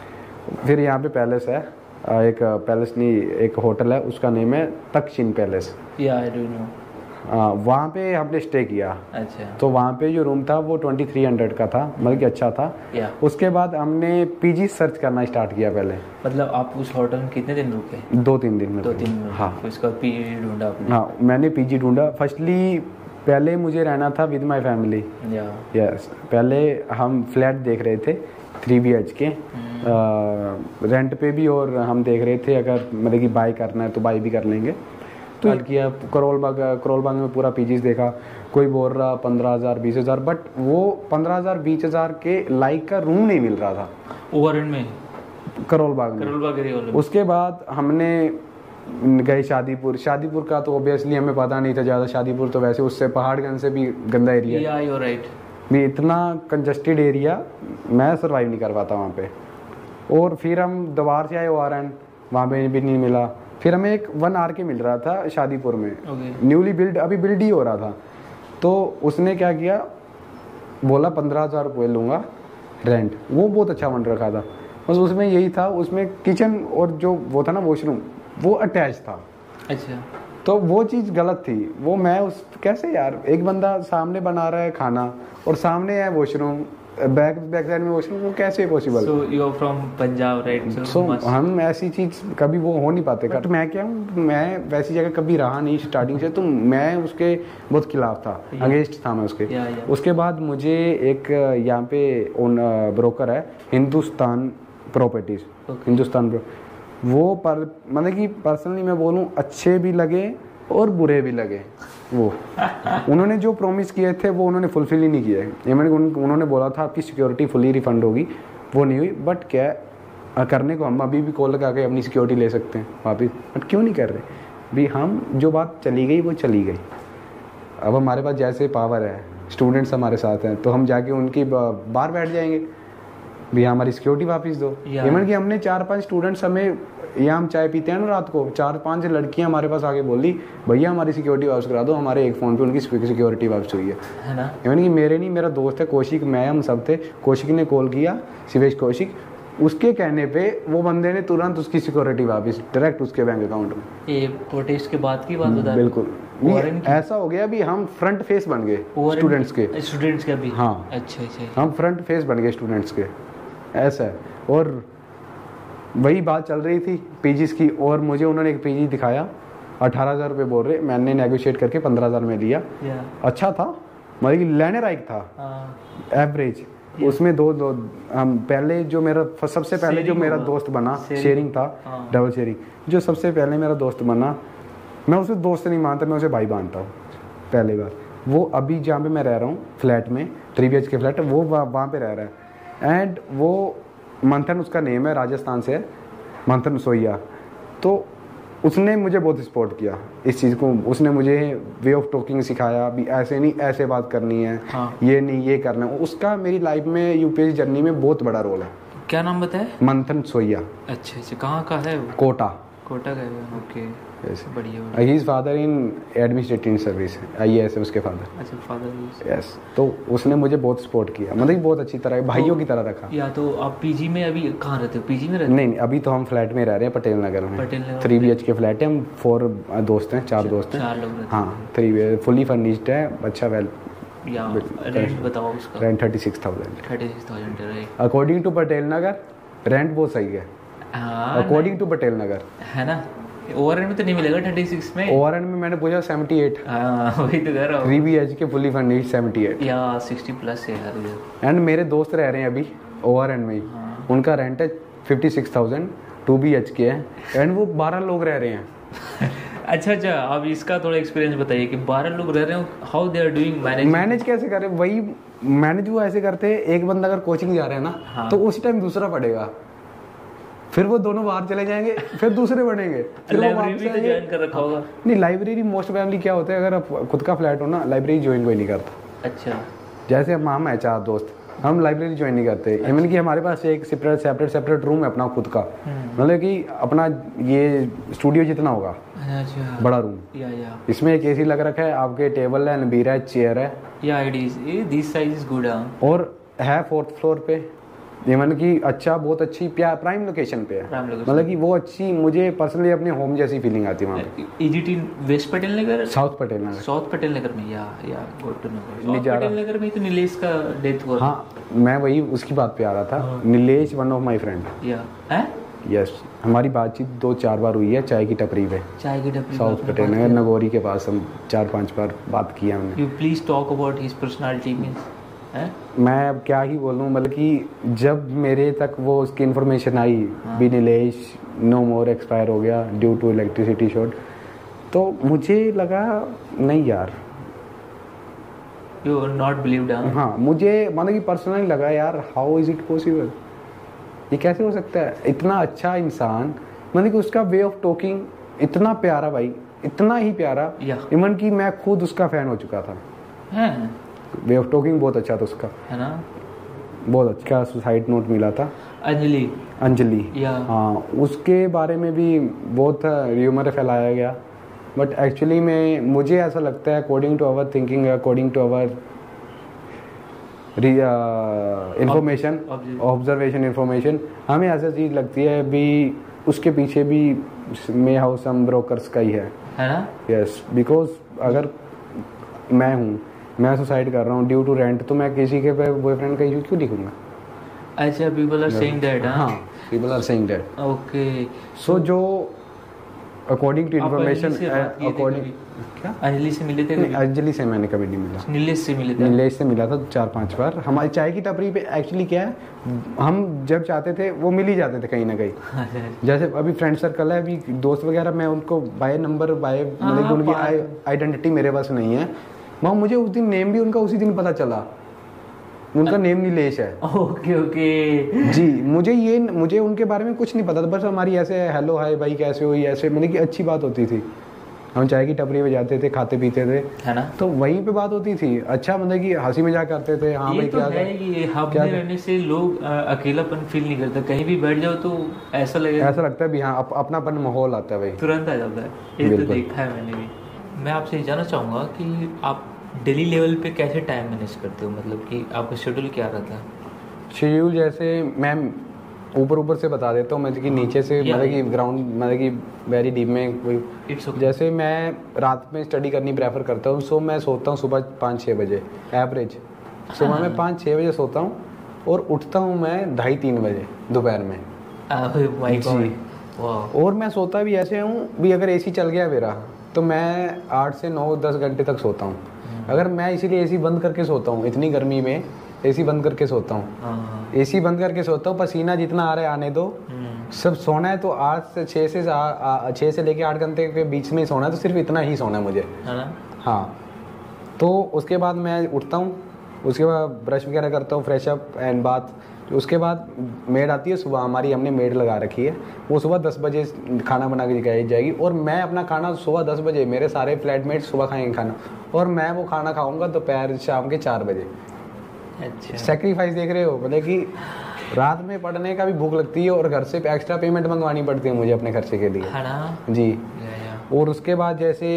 फिर यहाँ पे पैलेस है, एक पैलेस नहीं एक होटल है, उसका नेम है तक्षिन पैलेस। या आई डोंट नो। हाँ, वहाँ पे हमने स्टे किया। अच्छा। तो वहाँ पे जो रूम था वो ट्वेंटी थ्री हंड्रेड का था, मतलब कि अच्छा था। या। उसके बाद हमने पीजी सर्च करना स्टार्ट किया पहले। मतलब आप उस होटल में कितने दिन रुके? दो तीन दिन में। दो तीन दिन। हाँ, उसका पीजी ढूंढा आपने? हाँ, मैंने पीजी ढूंढा। फर्स्टली पहले मुझे रहना था विद माई फैमिली। यस, पहले हम फ्लैट देख रहे थे three B H K rent पे भी, और हम देख रहे थे अगर मतलब कि बाई करना है तो बाई भी कर लेंगे। तो किया करोलबाग, करोलबाग में पूरा पीजीज देखा, कोई बोल रहा पंद्रह हज़ार बीस हज़ार, बट वो पंद्रह हज़ार बीस हज़ार के लाइक का रूम नहीं मिल रहा था ओवरएंड में, करोलबाग में। करोलबाग। उसके बाद हमने गए शादीपुर। शादीपुर का तो ऑब्वियसली हमें पता नहीं था ज़्यादा, शादीपुर तो वैसे उससे पहाड़गंज से भी गंदा एरिया है। yeah, right. भी इतना कंजस्टेड एरिया, मैं सर्वाइव नहीं कर पाता वहाँ पे। और फिर हम दोबारा से आए वारन, वहाँ पे भी नहीं मिला। फिर हमें एक वन आर के मिल रहा था शादीपुर में, न्यूली बिल्ड, अभी बिल्ड ही हो रहा था। तो उसने क्या किया, बोला पंद्रह हज़ार रुपये लूँगा रेंट। वो बहुत अच्छा बन रखा था, बस उसमें यही था, उसमें किचन और जो वो था ना वॉशरूम वो अटैच था। अच्छा। तो वो चीज़ गलत थी। वो मैं उस कैसे यार, एक बंदा सामने बना रहा है खाना और सामने है वॉशरूम, बैक बैक साइड में ओशन, वो कैसे possible? So you are from Punjab right? So हम ऐसी चीज कभी वो हो नहीं पाते। बट मैं क्या हूँ, मैं वैसी जगह कभी रहा नहीं स्टार्टिंग से, तो मैं उसके बहुत खिलाफ था, अगेंस्ट था मैं उसके। yeah, yeah. उसके बाद मुझे एक यहाँ पे ब्रोकर है हिंदुस्तान प्रॉपर्टीज, हिंदुस्तान प्रो, वो पर मतलब कि पर्सनली मैं बोलूँ अच्छे भी लगे और बुरे भी लगे। वो उन्होंने जो प्रॉमिस किए थे वो उन्होंने फुलफिल ही नहीं किए। ये मैंने उन्होंने बोला था आपकी सिक्योरिटी फुली रिफंड होगी, वो नहीं हुई। बट क्या करने को, हम अभी भी कॉल लगा के अपनी सिक्योरिटी ले सकते हैं वापस, बट क्यों नहीं कर रहे भी? हम जो बात चली गई वो चली गई। अब हमारे पास जैसे पावर है, स्टूडेंट्स हमारे साथ हैं, तो हम जाके उनकी बाहर बैठ जाएंगे भी हमारी सिक्योरिटी वापस दो। इवन कि हमने चार पांच स्टूडेंट्स, हमें यहाँ हम चाय पीते हैं ना रात को, चार पांच लड़कियां हमारे पास आके बोली भैया हमारी सिक्योरिटी वापस करा दो, हमारे एक फ़ोन पे उनकी सिक्योरिटी वापस हुई है ना। इवन कि मेरे नहीं, मेरा दोस्त है कौशिक, मैं हम सब थे, कौशिक ने कॉल किया, शिवेश कौशिक, उसके कहने पे वो बंदे ने तुरंत उसकी सिक्योरिटी वापस डायरेक्ट उसके बैंक अकाउंट में। ये प्रोटेस्ट के बाद की बात बता? बिल्कुल ऐसा हो गया भी, हम फ्रंट फेस बन गए स्टूडेंट्स के स्टूडेंट्स के भी। हाँ अच्छा अच्छा, हम फ्रंट फेस बन गए स्टूडेंट्स के, ऐसा है। और वही बात चल रही थी पीजीज की, और मुझे उन्होंने एक पीजी दिखाया, अठारह हज़ार रुपये बोल रहे, मैंने नेगोशिएट करके पंद्रह हज़ार में लिया। अच्छा था, मतलब कि लेने लायक था एवरेज। उसमें दो दो हम पहले जो मेरा सबसे पहले जो मेरा दोस्त बना, शेयरिंग था, डबल शेयरिंग, जो सबसे पहले मेरा दोस्त बना, मैं उसे दोस्त नहीं मानता, मैं उसे भाई मानता हूँ पहली बार। वो अभी जहाँ पे मैं रह रहा हूँ फ्लैट में, three B H K flat, वो वहाँ पे रह रहा है। एंड वो मंथन उसका नेम है, राजस्थान से है, मंथन सोइया। तो उसने मुझे बहुत सपोर्ट किया इस चीज़ को, उसने मुझे वे ऑफ टॉकिंग सिखाया भी ऐसे नहीं ऐसे बात करनी है। हाँ। ये नहीं ये करना है। उसका मेरी लाइफ में यूपीएससी जर्नी में बहुत बड़ा रोल है। क्या नाम बताया? मंथन सोइया। अच्छा अच्छा, कहाँ का है वो? कोटा। कोटा का है, ओके। बढ़िया। He is father in administrative service, IAS है उसके फादर। अच्छा फादर। यस, तो उसने मुझे बहुत सपोर्ट किया, मतलब बहुत अच्छी तरह, भाइयों की तरह रखा। या तो आप पीजी में अभी कहाँ रहते हो? पीजी में रहते? नहीं, अभी तो हम फ्लैट में रह रहे हैं पटेल नगर में। Patel Nagar three B H K flat है, हम फोर दोस्त हैं, चार दोस्त हैं। चार लोग। हाँ, three B H fully furnished है, अच्छा वेल। रेंट बताओ उसका? Rent thirty six thousand. Thirty six thousand according to Patel Nagar rent बहुत सही है, अकॉर्डिंग टू पटेल नगर, है ना। ओवरएंड में तो नहीं मिलेगा थर्टी सिक्स में? ओवरएंड में मैंने पूछा सेवेंटी एट। हां वही तो कह रहा हूं, three B H K fully furnished seventy eight या सिक्सटी प्लस है यार। एंड मेरे दोस्त रह रहे हैं अभी ओवरएंड में ही। हाँ। उनका रेंट है fifty six thousand, two B H K है, एंड वो बारह लोग रह रहे हैं। अच्छा अच्छा, अब इसका थोड़ा एक्सपीरियंस बताइए कि बारह लोग रह रहे हो, how they are doing manage? Manage कैसे कर रहे हैं? वही मैनेज वो ऐसे करते हैं, एक बंदा अगर कोचिंग जा रहे हैं ना, हाँ। तो उसी टाइम दूसरा पढ़ेगा, फिर वो दोनों बाहर चले जाएंगे, फिर दूसरे बनेंगे, फिर वो वापस तो ज्वाइन कर रखा होगा। नहीं, लाइब्रेरी मोस्ट फैमिली क्या होता है, अगर आप खुद का फ्लैट हो ना, लाइब्रेरी ज्वाइन कोई नहीं करता। अच्छा, जैसे हम हम है चार दोस्त, हम लाइब्रेरी ज्वाइन नहीं करते। अच्छा। इवन कि हमारे पास एक सेपरेट सेपरेट सेपरेट रूम है अपना खुद का, मतलब कि अपना ये स्टूडियो जितना होगा। अच्छा, बड़ा रूम। या या इसमें एक एसी लग रखा है, आपके टेबल है, अलमीरा है, चेयर है, या it is this size is good. और है फोर्थ फ्लोर पे, इवन की अच्छा बहुत अच्छी प्राइम लोकेशन पे है, मतलब कि वो अच्छी, मुझे पर्सनली अपने होम जैसी फीलिंग आती है वहाँ पे। ईजीटी west Patel Nagar, south Patel Nagar, south Patel Nagar में, yeah yeah good to know. South Patel Nagar में तो नीलेश का डेथ हुआ। हाँ, मैं वही उसकी बात पे आ रहा था। Nilesh one of my friend. या है, यस, हमारी बातचीत दो चार बार हुई है चाय की टपरी पे, चाय की टपरी साउथ पटेल नगर नगोरी के पास, हम चार पांच बार बात की हमने। You please talk about his personality means है? मैं अब क्या ही बोलूँ, मतलब कि जब मेरे तक वो उसकी इन्फॉर्मेशन आई, हाँ। भी नीलेश नो मोर एक्सपायर हो गया ड्यू टू इलेक्ट्रिसिटी शॉर्ट, तो मुझे लगा नहीं यार, यू नॉट बिलीव्ड। हाँ, मुझे मतलब कि पर्सनली लगा यार, हाउ इज इट पॉसिबल, ये कैसे हो सकता है, इतना अच्छा इंसान, मतलब कि उसका वे ऑफ टॉकिंग इतना प्यारा भाई, इतना ही प्यारा, इवन कि मैं खुद उसका फैन हो चुका था। है? वे ऑफ टॉकिंग बहुत अच्छा था उसका, है ना, बहुत अच्छा। सुसाइड नोट मिला था अंजलि अंजलि हाँ, उसके बारे में भी बहुत र्यूमर फैलाया गया, बट एक्चुअली में मुझे ऐसा लगता है, according to our thinking, according to our information, observation information, हमें ऐसा चीज़ लगती है भी उसके पीछे भी मे हाउस हम ब्रोकर्स का ही है, है ना। यस, बिकॉज अगर मैं हूँ, मैं सुसाइड कर रहा हूँ ड्यू टू रेंट, तो मैं किसी के बॉयफ्रेंड का इशू क्यों लिखूंगा? अच्छा, पीपल आर सेइंग दैट। हाँ, people are saying that. Okay, so जो अकॉर्डिंग टू इन्फॉर्मेशन, अकॉर्डिंग क्या अंजलि से मिले थे? नहीं, अंजलि से मैंने कभी नहीं मिला। नीलेश से मिले थे? नीलेश से मिला था चार पांच बार। हमारी चाय की टपरी पे एक्चुअली क्या है, हम जब चाहते थे वो मिल ही जाते थे कहीं ना कहीं। जैसे अभी फ्रेंड सर्कल है, अभी दोस्त वगैरह, मैं उनको बाय नंबर बाय मतलब कि उनकी आइडेंटिटी मेरे पास नहीं है। वहाँ मुझे उस दिन नेम भी उनका उसी दिन पता चला, उनका नेम नीलेश है। ओके ओके जी, मुझे ये मुझे उनके बारे में कुछ नहीं पता था, बस हमारी ऐसे हेलो हाय भाई कैसे हो, ऐसे मतलब कि अच्छी बात होती थी। हम चाय की टपरी में जाते थे, खाते पीते थे, है ना, तो वहीं पे बात होती थी। अच्छा मतलब कि हंसी मजाक करते थे। हाँ ये भाई तो क्या है, ये हब में रहने से लोग अकेलापन फील नहीं करते। कहीं भी बैठ जाओ तो ऐसा लगेगा, ऐसा लगता है भी हाँ अप, अपनापन माहौल आता है भाई, तुरंत आ जाता है। ये तो देखा है मैंने भी। मैं आपसे जानना चाहूँगा कि आप डेली लेवल पे कैसे टाइम मैनेज करते हो, मतलब कि आपका शेड्यूल क्या रहता है? शेड्यूल जैसे मैं ऊपर ऊपर से बता देता हूँ, मतलब कि नीचे से मतलब कि ग्राउंड मतलब कि वेरी डीप में कोई okay. जैसे मैं रात में स्टडी करनी प्रेफर करता हूँ, सो मैं सोता हूँ सुबह पाँच छः बजे एवरेज। सुबह हाँ। मैं पाँच छः बजे सोता हूँ और उठता हूँ मैं ढाई तीन बजे दोपहर में। जी, और मैं सोता भी ऐसे हूँ भी, अगर एसी चल गया मेरा तो मैं आठ से नौ दस घंटे तक सोता हूँ। अगर मैं इसीलिए एसी बंद करके सोता हूँ, इतनी गर्मी में एसी बंद करके सोता हूँ। एसी बंद करके सोता हूँ, पसीना जितना आ रहा है आने दो, सब सोना है तो आठ से छः से छः से लेके आठ घंटे के बीच में ही सोना है, तो सिर्फ इतना ही सोना है मुझे। हाँ, तो उसके बाद मैं उठता हूँ, उसके बाद ब्रश वगैरह करता हूँ, फ्रेश अप एंड बाथ। उसके बाद मेड आती है सुबह, हमारी हमने मेड लगा रखी है, वो सुबह दस बजे खाना बना के दिखाई जाएगी, और मैं अपना खाना सुबह दस बजे, मेरे सारे फ्लैटमेट सुबह खाएंगे खाना, और मैं वो खाना खाऊंगा दोपहर शाम के चार बजे। अच्छा, सेक्रीफाइस देख रहे हो, मतलब कि रात में पढ़ने का भी भूख लगती है, और घर से एक्स्ट्रा पेमेंट मंगवानी पड़ती है मुझे अपने खर्चे के लिए, है ना? जी। और उसके बाद जैसे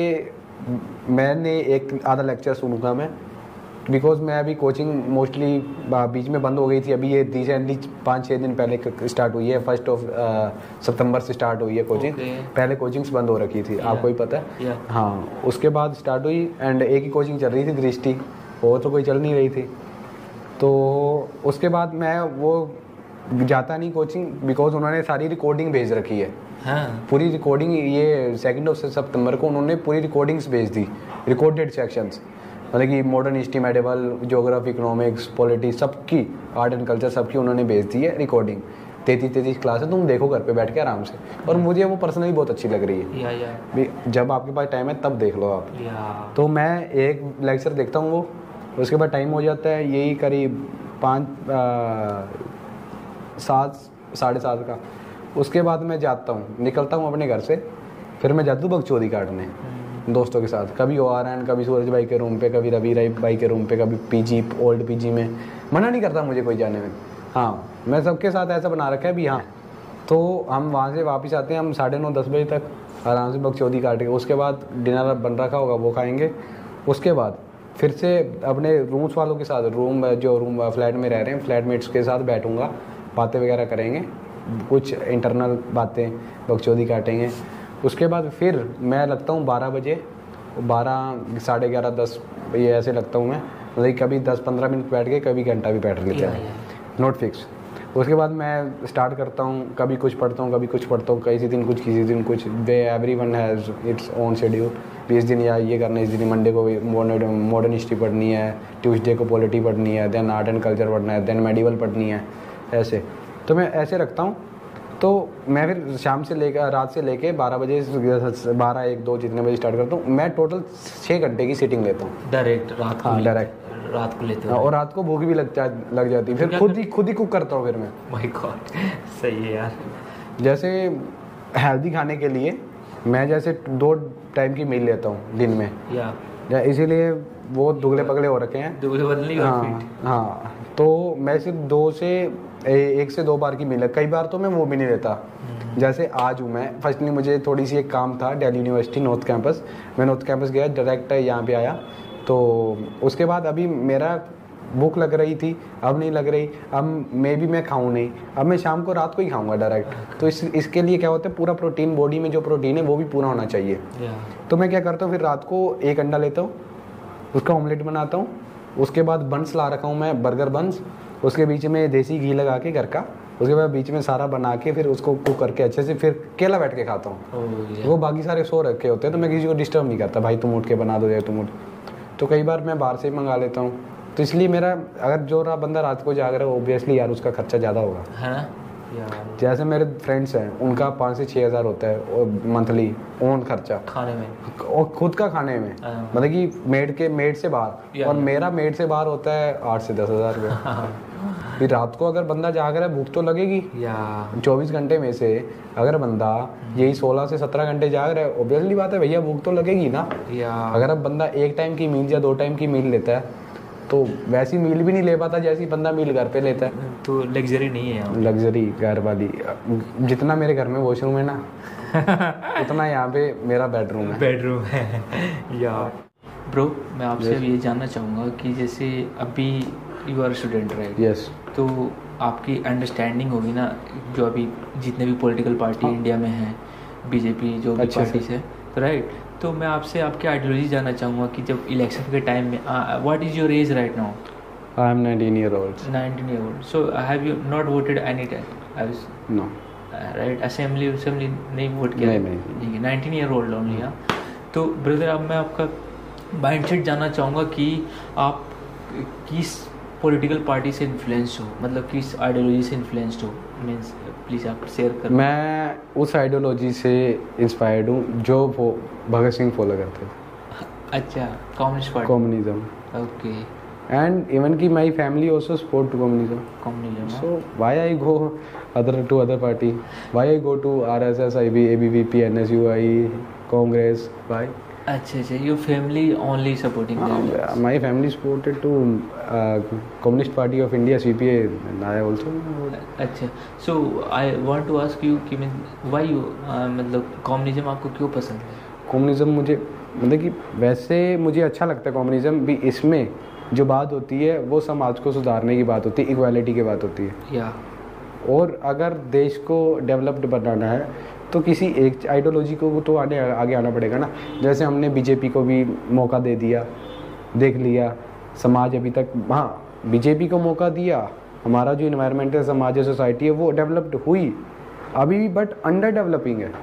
मैंने एक आधा लेक्चर सुनूंगा मैं, बिकॉज मैं अभी कोचिंग मोस्टली बीच में बंद हो गई थी, अभी ये रिसेंटली पाँच छः दिन पहले स्टार्ट हुई है, फर्स्ट ऑफ सितंबर से स्टार्ट हुई है कोचिंग। okay. पहले कोचिंग्स बंद हो रखी थी, yeah. आपको ही पता है। yeah. हाँ, उसके बाद स्टार्ट हुई, एंड एक ही कोचिंग चल रही थी दृष्टि, वो तो कोई चल नहीं रही थी। तो उसके बाद मैं वो जाता नहीं कोचिंग, बिकॉज उन्होंने सारी रिकॉर्डिंग भेज रखी है। हाँ। पूरी रिकॉर्डिंग, ये सेकेंड ऑफ सितंबर को उन्होंने पूरी रिकॉर्डिंग्स भेज दी, रिकॉर्डेड सेक्शंस, मतलब कि modern history, medieval, geography, economics, politics, सबकी, आर्ट एंड कल्चर सबकी उन्होंने भेज दी है रिकॉर्डिंग। तैतीस तैतीस क्लास है, तुम देखो घर पे बैठ के आराम से, और मुझे वो पर्सनली बहुत अच्छी लग रही है। या, या। भी जब आपके पास टाइम है तब देख लो आप। या। तो मैं एक लेक्चर देखता हूँ वो, उसके बाद टाइम हो जाता है यही करीब पाँच सात साढ़े सात का। उसके बाद मैं जाता हूँ, निकलता हूँ अपने घर से, फिर मैं जाता हूँ बकचोदी काटने दोस्तों के साथ, कभी ओ आर एन, कभी सूरज भाई के रूम पे, कभी रवि राय भाई के रूम पे, कभी पीजी, ओल्ड पीजी में। मना नहीं करता मुझे कोई जाने में, हाँ, मैं सबके साथ ऐसा बना रखा है भी। हाँ, तो हम वहाँ से वापस आते हैं, हम साढ़े नौ दस बजे तक आराम से बकचोदी काट के, उसके बाद डिनर बन रखा होगा वो खाएंगे। उसके बाद फिर से अपने रूम्स वालों के साथ, रूम जो रूम फ्लैट में रह रहे हैं फ्लैटमेट्स के साथ बैठूंगा, बातें वगैरह करेंगे, कुछ इंटरनल बातें, बकचोदी काटेंगे। उसके बाद फिर मैं लगता हूँ बारह बजे, बारह साढ़े ग्यारह दस ये ऐसे लगता हूँ मैं, मतलब कभी दस पंद्रह मिनट बैठ के, कभी घंटा भी बैठ लेते हैं, नोट फिक्स। उसके बाद मैं स्टार्ट करता हूँ, कभी कुछ पढ़ता हूँ, कभी कुछ पढ़ता हूँ, किसी दिन कुछ, किसी दिन कुछ। Way every one has its own schedule, इस दिन या ये करना है, इस दिन मंडे को मॉडर्न हिस्ट्री पढ़नी है, ट्यूसडे को पॉलिटी पढ़नी है, देन आर्ट एंड कल्चर पढ़ना है, देन मेडिवल पढ़नी है, ऐसे। तो मैं ऐसे रखता हूँ। तो मैं फिर शाम से लेकर रात से लेके बारह बजे, बारह एक दो जितने बजे स्टार्ट करता हूँ। मैं टोटल छः घंटे की सीटिंग लेता हूँ डायरेक्ट रात को। हाँ, डायरेक्ट रात को लेते हैं, और रात को भूख भी लग जा लग जाती है, फिर खुद ही खुद ही कुक करता हूँ फिर मैं। माय गॉड, सही है यार। जैसे हेल्दी खाने के लिए मैं जैसे दो टाइम की मील लेता हूँ दिन में, या इसीलिए वो दुबले पगले हो रखे हैं, दुबले बदले। हाँ हाँ, तो मैं सिर्फ दो से एक से दो बार की मील है, कई बार तो मैं वो भी नहीं लेता। जैसे आज हूँ मैं, फर्स्टली मुझे थोड़ी सी एक काम था दिल्ली यूनिवर्सिटी नॉर्थ कैंपस, मैं नॉर्थ कैंपस गया, डायरेक्ट यहाँ पे आया। तो उसके बाद अभी मेरा भूख लग रही थी, अब नहीं लग रही, अब मे भी मैं खाऊं नहीं, अब मैं शाम को रात को ही खाऊंगा डायरेक्ट। तो इस इसके लिए क्या होता है, पूरा प्रोटीन, बॉडी में जो प्रोटीन है वो भी पूरा होना चाहिए। तो मैं क्या करता हूँ, फिर रात को एक अंडा लेता हूँ, उसका ऑमलेट बनाता हूँ। उसके बाद बंस ला रखा हूँ मैं, बर्गर बंस, उसके बीच में देसी घी लगा के घर का, उसके बाद बीच में सारा बना के फिर उसको कुक करके अच्छे से फिर अकेला बैठ के खाता हूँ। वो बाकी सारे सो रखे होते हैं तो मैं किसी को डिस्टर्ब नहीं करता, भाई तुम उठ के बना दो या तुम उठ। तो कई बार मैं बाहर से ही मंगा लेता हूँ। तो इसलिए मेरा, अगर जो रहा बंदा रात को जाग रहा है ओब्वियसली यार उसका खर्चा ज़्यादा होगा, है ना। जैसे मेरे फ्रेंड्स हैं उनका पाँच से छः हज़ार होता है मंथली ओन खर्चा खाने में, और खुद का खाने में, मतलब कि मेड के मेड से बाहर, और मेरा मेड से बाहर होता है आठ से दस हज़ार रुपये। फिर रात को अगर बंदा जाग रहा है भूख तो लगेगी, चौबीस घंटे में से अगर बंदा यही सोलह से सत्रह घंटे जाग रहा है, ऑब्वियसली बात है भैया भूख तो लगेगी ना। अगर अब बंदा एक टाइम की मील या दो टाइम की मील लेता है तो वैसी मील भी नहीं ले पाता जैसी बंदा मील घर पे लेता है। तो लग्जरी नहीं है, लग्जरी घर वाली। जितना मेरे घर में वॉशरूम है ना उतना यहाँ पे मेरा बेडरूम है बेडरूम है यार। ब्रो मैं आपसे अब ये जानना चाहूँगा कि जैसे अभी you are student right? Yes. तो आपकी अंडरस्टैंडिंग होगी ना जो अभी जितने भी पॉलिटिकल पार्टी हाँ। इंडिया में हैं, बीजेपी जो भी पार्टीज है, तो राइट, तो मैं आपसे आपकी आइडियोलॉजी जानना चाहूँगा कि जब इलेक्शन के टाइम में, what is your age right now? I am nineteen year old. Nineteen year old. So have you not voted any time? No. Right, assembly assembly नहीं वोट किया? नहीं नहीं। Nineteen year old only. हाँ। तो brother अब मैं आपका mindset जानना चाहूँगा कि आप किस पॉलिटिकल पार्टी से इन्फ्लुएंस हो, मतलब किस आइडियोलॉजी से इन्फ्लुएंस्ड हो, मीन्स प्लीज़ आप शेयर कर। मैं उस आइडियोलॉजी से इंस्पायर्ड हूँ जो वो भगत सिंह फॉलो करते थे। अच्छा, communist party? Communism. Okay. And even की my family also support to communism. Communism. So why I go other to other party, why I go to R S S, I B, A B V P, N S U I, Congress, why? अच्छा अच्छा, your family only supporting that? My family supported to communist party of India, C P A, and I also. अच्छा, so I want to ask you कि why you, मतलब communism आपको क्यों पसंद है? Communism मुझे, मतलब कि वैसे मुझे अच्छा लगता है कम्युनिज्म भी। इसमें जो बात होती है वो समाज को सुधारने की बात होती है, इक्वालिटी की बात होती है। या और अगर देश को डेवलप्ड बनाना है तो किसी एक आइडियोलॉजी को तो आगे आगे आना पड़ेगा ना। जैसे हमने बीजेपी को भी मौका दे दिया, देख लिया समाज अभी तक, हाँ बीजेपी को मौका दिया, हमारा जो इन्वायरमेंट है, समाज है, सोसाइटी है, वो डेवलप्ड हुई अभी भी, बट अंडर डेवलपिंग है।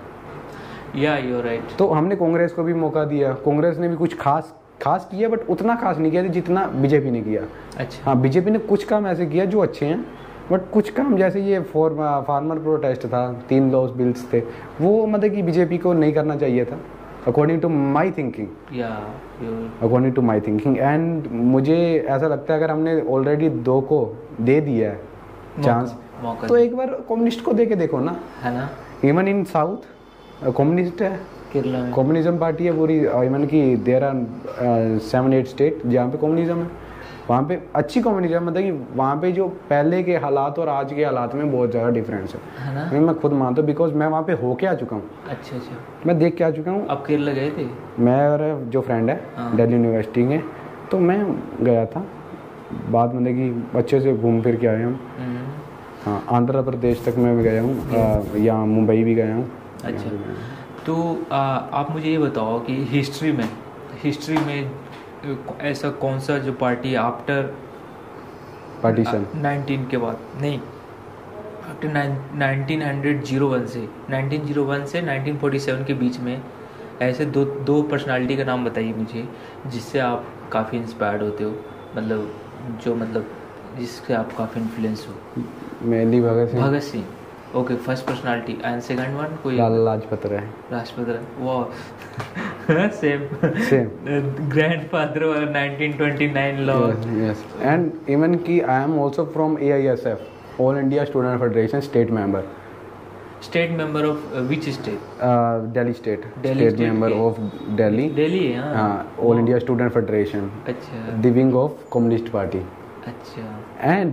या यू आर राइट। तो हमने कांग्रेस को भी मौका दिया, कांग्रेस ने भी कुछ खास खास किया बट उतना खास नहीं किया जितना बीजेपी ने किया। अच्छा। हाँ, बीजेपी ने कुछ काम ऐसे किया जो अच्छे हैं, बट कुछ काम जैसे ये फॉर फार्मर प्रोटेस्ट था, तीन लॉस बिल्स थे, वो मतलब कि बीजेपी को नहीं करना चाहिए था according to my thinking. Yeah according to my thinking. And मुझे ऐसा लगता है अगर हमने ऑलरेडी दो को दे दिया है चांस, तो एक बार कम्युनिस्ट को दे के देखो ना, है ना। इवन इन साउथ कम्युनिस्ट है, केरला में कम्युनिज्म पार्टी है पूरी। इवन की there are seven eight state जहाँ पे कम्युनिज्म है, वहाँ पे अच्छी कम्युनिज्म, मतलब कि वहाँ पे जो पहले के हालात और आज के हालात में बहुत ज़्यादा डिफरेंस है, है ना? मैं मैं खुद मानता हूँ, बिकॉज मैं वहाँ पे होके आ चुका हूँ। अच्छा अच्छा, मैं देख के आ चुका हूँ। आप केरला गए थे? मैं और जो फ्रेंड है दिल्ली यूनिवर्सिटी में, तो मैं गया था, बाद मतलब कि अच्छे से घूम फिर के आए हम। हाँ, आंध्र प्रदेश तक मैं गया हूँ, यहाँ मुंबई भी गया हूँ। अच्छा, तो आ, आप मुझे ये बताओ कि हिस्ट्री में हिस्ट्री में ऐसा कौन सा जो पार्टी आफ्टर पार्टीशन नाइनटीन के बाद, नहीं after nineteen hundred zero one से नाइनटीन जीरो वन से नाइनटीन फोर्टी सेवन के बीच में ऐसे दो दो पर्सनालिटी का नाम बताइए मुझे जिससे आप काफ़ी इंस्पायर्ड होते हो, मतलब जो मतलब जिससे आप काफ़ी इन्फ्लुएंस हो। Mainly Bhagat Singh. Bhagat Singh, okay, first personality. And second one कोई? लाला लाजपत राय। लाजपत राय, वाह same same grandfather of nineteen twenty nine law. Yes, and even की I am also from A I S F, all India student federation, state member. State member of which state? Delhi state, Delhi state member of Delhi. Delhi, हाँ, all India student federation. अच्छा, the wing of communist party. अच्छा। And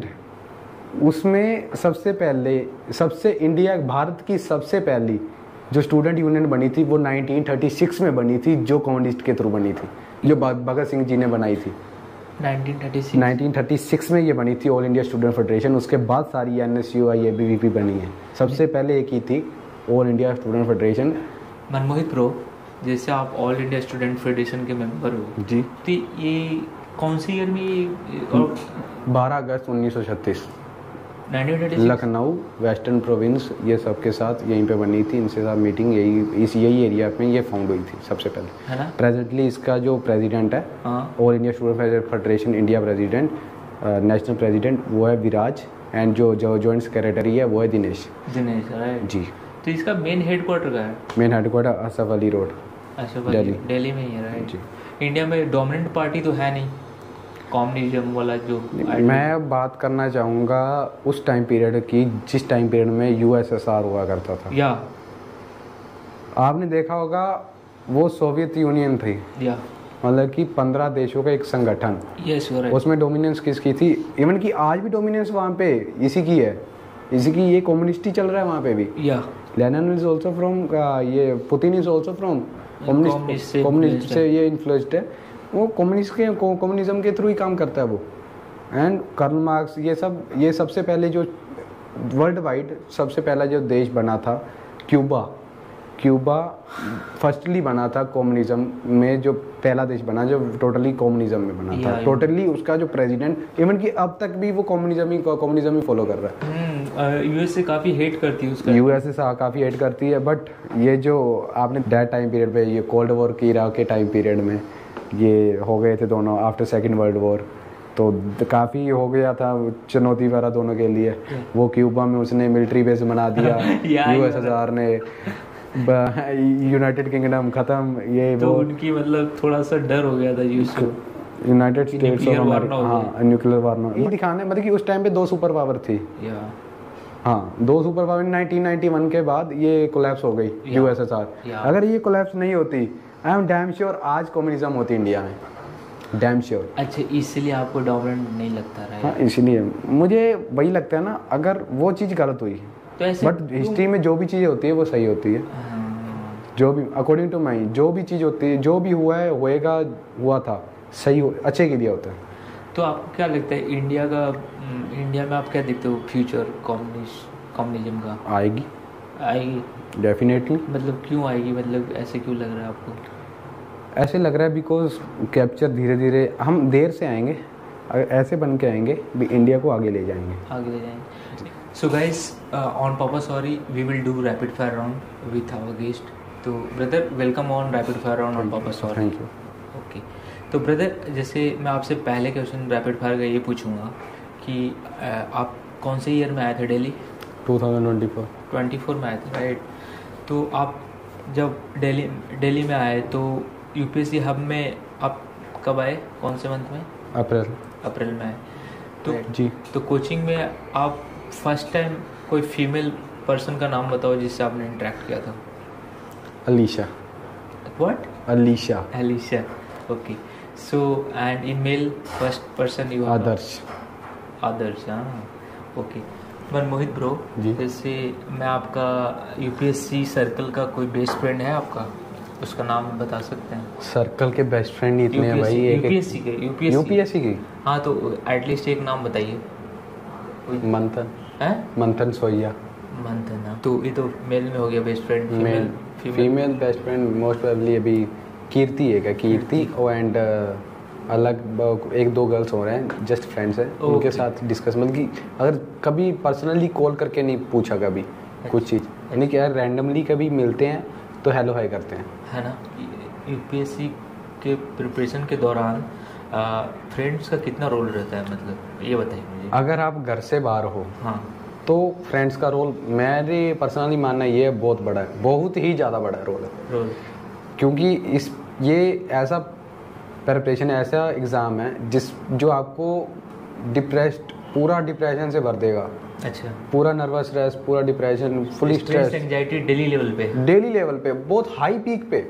उसमें सबसे पहले, सबसे India Bharat की सबसे पहली जो स्टूडेंट यूनियन बनी थी वो नाइनटीन थर्टी सिक्स में बनी थी, जो कम्युनिस्ट के थ्रू बनी थी, जो भगत सिंह जी ने बनाई थी। Nineteen thirty six nineteen thirty six में ये बनी थी, ऑल इंडिया स्टूडेंट फेडरेशन। उसके बाद सारी N S U, I A B V P बनी है। सबसे पहले एक ही थी, all India student federation. Manmohit pro, जैसे आप ऑल इंडिया स्टूडेंट फेडरेशन के मेंबर हो जी, तो ये कौन सी ईयर में? बारह अगस्त उन्नीस सौ छत्तीस nineteen thirty six Lucknow western province ये सब के साथ यहीं पे बनी थी। इनसे साथ मीटिंग यही इस यही एरिया में ये फाउंड हुई थी सबसे पहले, है ना। प्रेजेंटली इसका जो प्रेसिडेंट है all India student federation India president national president वो है विराज, एंड जो जो जॉइंट सेक्रेटरी है वो है दिनेश दिनेश राइट जी। तो इसका मेन हेडक्वार्टर कहाँ है? Main headquarter Asaf Ali road, Asaf Delhi Delhi में ही है राइट जी। इंडिया में डोमिनेंट पार्टी तो है नहीं, कम्युनिज्म वाला जो। मैं बात करना चाहूँगा उस टाइम पीरियड की जिस टाइम पीरियड में यूएसएसआर हुआ करता था। या आपने देखा होगा वो सोवियत यूनियन थी, या मतलब कि पंद्रह देशों का एक संगठन। Yes right. उसमें डोमिनेंस किसकी थी? इवन कि आज भी डोमिनेंस वहाँ पे इसी की है, इसी की ये कम्युनिस्ट ही चल रहा है वहाँ पे भी। Yeah Lenin is also from, ये Putin is also from communist communist से ये इन्फ्लुएंस्ड है। वो कम्युनिस्ट के कम्युनिज्म के थ्रू ही काम करता है वो। एंड कार्ल मार्क्स ये सब ये सबसे पहले जो वर्ल्ड वाइड सबसे पहला जो देश बना था क्यूबा, क्यूबा फर्स्टली बना था कम्युनिज्म में, जो पहला देश बना जो टोटली कम्युनिज्म में बना था। टोटली उसका जो प्रेसिडेंट इवन कि अब तक भी वो कम्युनिज्म ही कम्युनिज्म ही फॉलो कर रहा है। यूएस से काफ़ी हेट करती है उसका, यूएस से काफ़ी हेट करती है। बट ये जो आपने दैट टाइम पीरियड पे ये कोल्ड वॉर की इराक के टाइम पीरियड में ये हो गए थे दोनों आफ्टर सेकेंड वर्ल्ड वॉर, तो काफ़ी हो गया था चुनौती भरा दोनों के लिए। वो क्यूबा में उसने मिलिट्री बेस बना दिया यूएसएसआर ने, यूनाइटेड किंगडम खत्म, ये तो वो उनकी मतलब थोड़ा सा डर हो गया था यूएस को, यूनाइटेड स्टेट्स ऑफ अमेरिका। हाँ न्यूक्लियर वार ना ये दिखाने, मतलब कि उस टाइम पे दो सुपर पावर थी। हाँ दो super power nineteen ninety one के बाद ये कोलैप्स हो गई यूएसएसआर। अगर ये कोलैप्स नहीं होती आई एम डैम श्योर आज कम्युनिज्म होती इंडिया में, डैम श्योर। अच्छा इसलिए आपको डोमिनेंट नहीं लगता रहा? हाँ इसलिए मुझे वही लगता है ना, अगर वो चीज़ गलत हुई तो ऐसे बट हिस्ट्री में जो भी चीज़ें होती है वो सही होती है। जो भी अकॉर्डिंग टू माई जो भी चीज़ होती है, जो भी हुआ है होएगा, हुआ था सही हो, अच्छे के लिए होता है। तो आपको क्या लगता है इंडिया का, इंडिया में आप क्या देखते हो फ्यूचर कम्युनिस्ट कम्युनिज्म का? आएगी आएगी डेफिनेटली। मतलब क्यों आएगी, मतलब ऐसे क्यों लग रहा है आपको? ऐसे लग रहा है बिकॉज कैप्चर धीरे धीरे हम देर से आएंगे, अगर ऐसे बन के आएंगे भी इंडिया को आगे ले जाएंगे, आगे ले जाएंगे। सो गाइस ऑन पापा sorry we will do rapid fire round with our guest. तो brother welcome on rapid fire round on पापा सॉरी। Thank you. ओके तो ब्रदर जैसे मैं आपसे पहले क्वेश्चन रैपिड फायर का ये पूछूंगा कि uh, आप कौन से ईयर में आए थे Delhi? Two thousand twenty four twenty four में आए थे राइट। तो आप जब दिल्ली दिल्ली में आए तो यूपीएससी हब में आप कब आए, कौन से मंथ में? अप्रैल अप्रैल में आए तो जी। तो कोचिंग में आप फर्स्ट टाइम कोई फीमेल पर्सन का नाम बताओ जिससे आपने इंटरेक्ट किया था। Alisha. What? Alisha. Alisha okay. So and in male first person you? Adarsh. Adarsh हाँ ओके। मनमोहित ब्रो जी, जैसे मैं आपका यूपीएससी सर्कल का कोई बेस्ट फ्रेंड है आपका, उसका नाम बता सकते हैं? सर्कल के बेस्ट फ्रेंड इतने हैं भाई। एक यूपीएससी के यूपीएससी यूपीएससी की हाँ तो एटलीस्ट एक नाम बताइए। मंथन है मंथन सोइया। मंथन हाँ तो ये तो मेल में हो गया best friend. Male female best friend most probably अभी कीर्ति है क्या? कीर्ति और एंड अलग एक दो गर्ल्स हो रहे हैं, जस्ट फ्रेंड्स हैं okay. उनके साथ डिस्कस, मतलब कि अगर कभी पर्सनली कॉल करके नहीं पूछा कभी अच्छा। कुछ चीज़ यानी कि यार रैंडमली कभी मिलते हैं तो हेलो हाई करते हैं, है ना। यूपीएससी के प्रिपरेशन के दौरान फ्रेंड्स का कितना रोल रहता है, मतलब ये बताइए मुझे। अगर आप घर से बाहर हो हाँ तो फ्रेंड्स का रोल मेरे पर्सनली मानना ये बहुत बड़ा है, बहुत ही ज़्यादा बड़ा रोल है रोल क्योंकि इस ये ऐसा प्रिपरेशन ऐसा एग्ज़ाम है जिस जो आपको डिप्रेस्ड पूरा डिप्रेशन से भर देगा। अच्छा पूरा नर्वस स्ट्रेस, पूरा depression, fully stress, anxiety daily level पे डेली लेवल पे बहुत हाई पीक पे।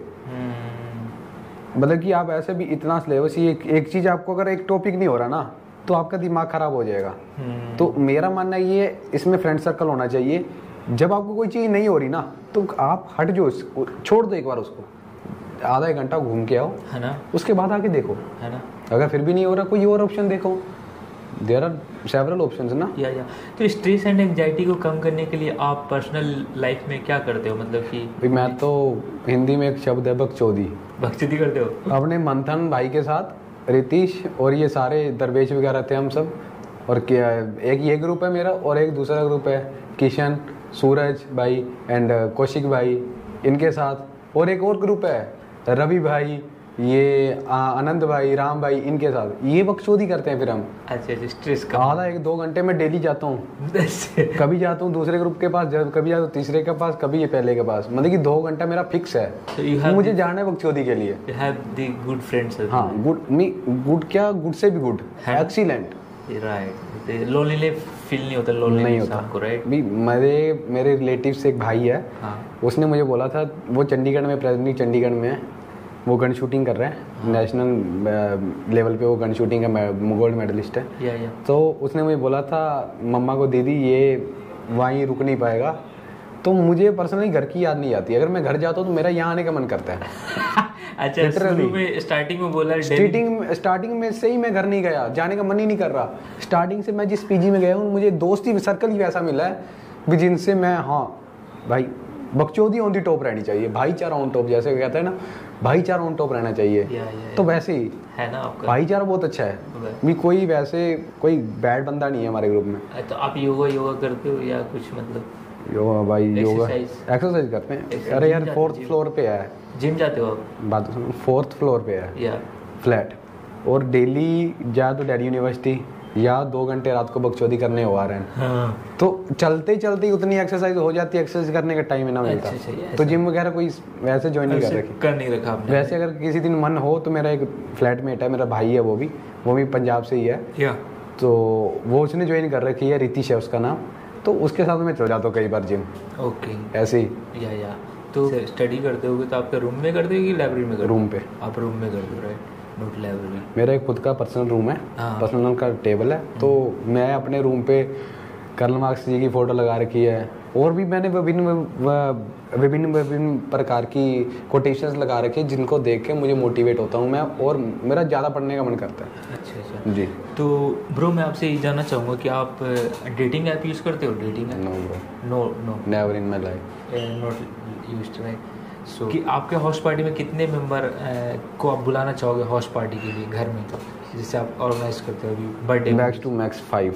मतलब कि आप ऐसे भी इतना सिलेबस ही एक, एक चीज़ आपको अगर एक टॉपिक नहीं हो रहा ना तो आपका दिमाग खराब हो जाएगा। तो मेरा मानना ये इसमें फ्रेंड सर्कल होना चाहिए। जब आपको कोई चीज़ नहीं हो रही ना तो आप हट जाओ, छोड़ दो एक बार उसको, आधा एक घंटा घूम के आओ, है ना, उसके बाद आके देखो, है ना। अगर फिर भी नहीं हो रहा कोई और ऑप्शन देखो। देयर आर सेवरल ऑप्शंस ना। या या तो स्ट्रेस एंड एंजाइटी को कम करने के लिए आप पर्सनल लाइफ में क्या करते हो, मतलब कि? भाई मैं तो हिंदी में एक शब्द है बकचोदी। बकचोदी करते हो? अपने मंथन भाई के साथ रितीश और ये सारे दरवेश वगैरह थे हम सब, और क्या एक ये ग्रुप है मेरा और एक दूसरा ग्रुप है किशन, सूरज भाई एंड कौशिक भाई, इनके साथ और एक और ग्रुप है रवि भाई, ये आनंद भाई, राम भाई, इनके साथ ये बकचोदी करते हैं फिर हम। अच्छा अच्छा, स्ट्रेस का आधा एक दो घंटे में डेली जाता हूँ। कभी जाता हूँ दूसरे ग्रुप के पास, कभी जाता हूँ तीसरे के पास, कभी ये पहले के पास, मतलब कि दो घंटा मेरा फिक्स है। so मुझे जाना है बकचोदी के लिए। You have the good friends। हाँ, गुड मी गुड क्या गुड से भी good, excellent. Right, lonely feel नहीं होता? लोनली नहीं होता आपको? राइट। भी मेरे मेरे रिलेटिव से एक भाई है, हाँ। उसने मुझे बोला था, वो चंडीगढ़ में प्रेजेंटली चंडीगढ़ में है, वो गन शूटिंग कर रहे हैं। हाँ। नेशनल लेवल पे वो गन शूटिंग का गोल्ड मेडलिस्ट है। या, या। तो उसने मुझे बोला था मम्मा को, दीदी ये वहीं रुक नहीं पाएगा। तो मुझे पर्सनली घर की याद नहीं आती, अगर मैं घर जाता हूँ तो मेरा यहाँ आने का मन करता है। अच्छा, शुरू में स्टार्टिंग में बोला? स्टार्टिंग स्टार्टिंग में से ही मैं घर नहीं गया, जाने का मन ही नहीं कर रहा। स्टार्टिंग से मैं जिस पीजी में गया हूँ, मुझे दोस्ती सर्कल ही वैसा मिला है भी जिनसे मैं, हाँ भाई, बकचोदी ऑन दी टॉप रहनी चाहिए, भाईचारा ऑन टॉप, जैसे कहते हैं ना, भाईचारा ऑन टॉप रहना चाहिए। या, या, या। तो वैसे ही है ना आपका भाईचारा बहुत अच्छा है भी, कोई वैसे कोई बैड बंदा नहीं है हमारे ग्रुप में। तो आप योगा योगा करते हो या कुछ, मतलब? योगा भाई, योगा एक्सरसाइज करते हैं। अरे यार फोर्थ फ्लोर पे है, जिम जाते हो आप? बात सुनो, फोर्थ फ्लोर पे है या फ्लैट, और डेली जा तो दिल्ली यूनिवर्सिटी या दो घंटे रात को बकचोदी करने हो आ रहे हैं। हाँ। तो चलते चलते उतनी एक्सरसाइज हो जाती है, एक्सरसाइज करने का टाइम ही ना मिलता। अच्छा, अच्छा, तो जिम वगैरह कोई वैसे ज्वाइन नहीं कर रखी, कर नहीं रखा आपने? वैसे अगर किसी दिन मन हो तो मेरा एक फ्लैटमेट है, मेरा भाई है, वो भी वो भी पंजाब से ही है। या। तो वो उसने ज्वाइन कर रखी है, रितीश है उसका नाम, तो उसके साथ मैं चल जाता हूँ कई बार जिम। ओके, ऐसे ही। या या तो स्टडी करते होगे तो आपके रूम में करते हो कि लाइब्रेरी में करते हो? रूम पे। आप रूम में करते हो? Right, not library. मेरा एक खुद का पर्सनल रूम है। हाँ। पर्सनल का टेबल है, तो मैं अपने रूम पे कर्नल मार्क्स जी की फ़ोटो लगा रखी है, और भी मैंने विभिन्न विभिन्न विभिन्न प्रकार की कोटेशंस लगा रखी है जिनको देख के मुझे मोटिवेट होता हूँ मैं, और मेरा ज़्यादा पढ़ने का मन करता है। अच्छा अच्छा जी। तो ब्रो मैं आपसे ये जानना चाहूँगा कि आप डेटिंग ऐप यूज़ करते हो? Dating app? No bro, no no, never in my life, not used. Right. So कि आपके हाउस पार्टी में कितने मेंबर को आप बुलाना चाहोगे हाउस पार्टी के लिए घर में, जिससे आप ऑर्गेनाइज करते हो अभी birthday? Max two max five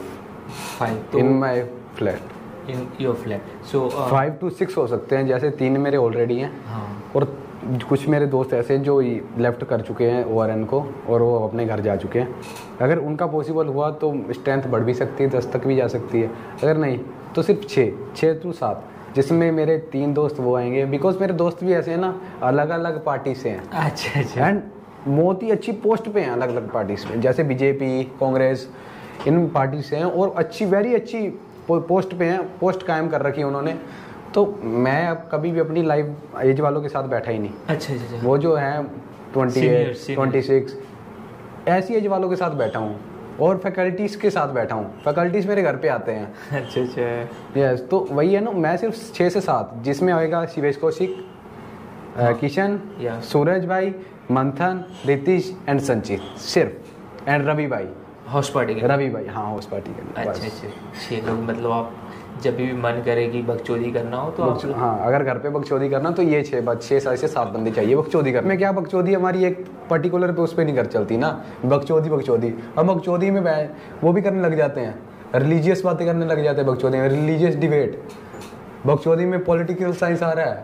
five in my flat, in your flat. So five to six हो सकते हैं, जैसे तीन मेरे ऑलरेडी हैं। हाँ। और कुछ मेरे दोस्त ऐसे हैं जो लेफ्ट कर चुके हैं ओ आर एन को, और वो अपने घर जा चुके हैं। अगर उनका पॉसिबल हुआ तो स्ट्रेंथ बढ़ भी सकती है, दस तक भी जा सकती है। अगर नहीं तो सिर्फ छः छः टू सात, जिसमें मेरे तीन दोस्त वो आएंगे, बिकॉज मेरे दोस्त भी ऐसे हैं ना, अलग अलग पार्टी से हैं। अच्छा अच्छा। एंड बहुत ही अच्छी पोस्ट पे हैं, अलग अलग पार्टीज में, जैसे बीजेपी, कांग्रेस, इन पार्टी से हैं, और अच्छी वेरी अच्छी पोस्ट पे हैं, पोस्ट कायम कर रखी है उन्होंने। तो मैं अब कभी भी अपनी लाइफ एज वालों के साथ बैठा ही नहीं। अच्छा अच्छा। वो जो है ट्वेंटी एट ट्वेंटी सिक्स ऐसी एज वालों के साथ बैठा हूँ, और फैकल्टीज़ के साथ बैठा हूँ। फैकल्टीज़ मेरे घर पे आते हैं। अच्छा अच्छा। यस, तो वही है ना, मैं सिर्फ छः से सात, जिसमें आएगा शिवेश कौशिक, किशन, सूरज भाई, मंथन, रितीश एंड संचित, सिर्फ, एंड रवि भाई हाउस पार्टी के? रवि भाई, हाँ, हाउस पार्टी के। अच्छा अच्छा, छः लोग। मतलब आप जब भी मन करे कि बकचोदी करना हो तो आप? हाँ, अगर घर पे बकचोदी करना तो ये छः छः साल से सात बंदे चाहिए बकचोदी करने में। क्या बकचोदी हमारी एक पर्टिकुलर पे उस पर नहीं कर चलती ना, बकचोदी बकचोदी हम बकचोदी में वो भी करने लग जाते हैं, रिलीजियस बातें करने लग जाते हैं बकचोदी में, रिलीजियस डिबेट। बकचोदी में पॉलिटिकल साइंस आ रहा है,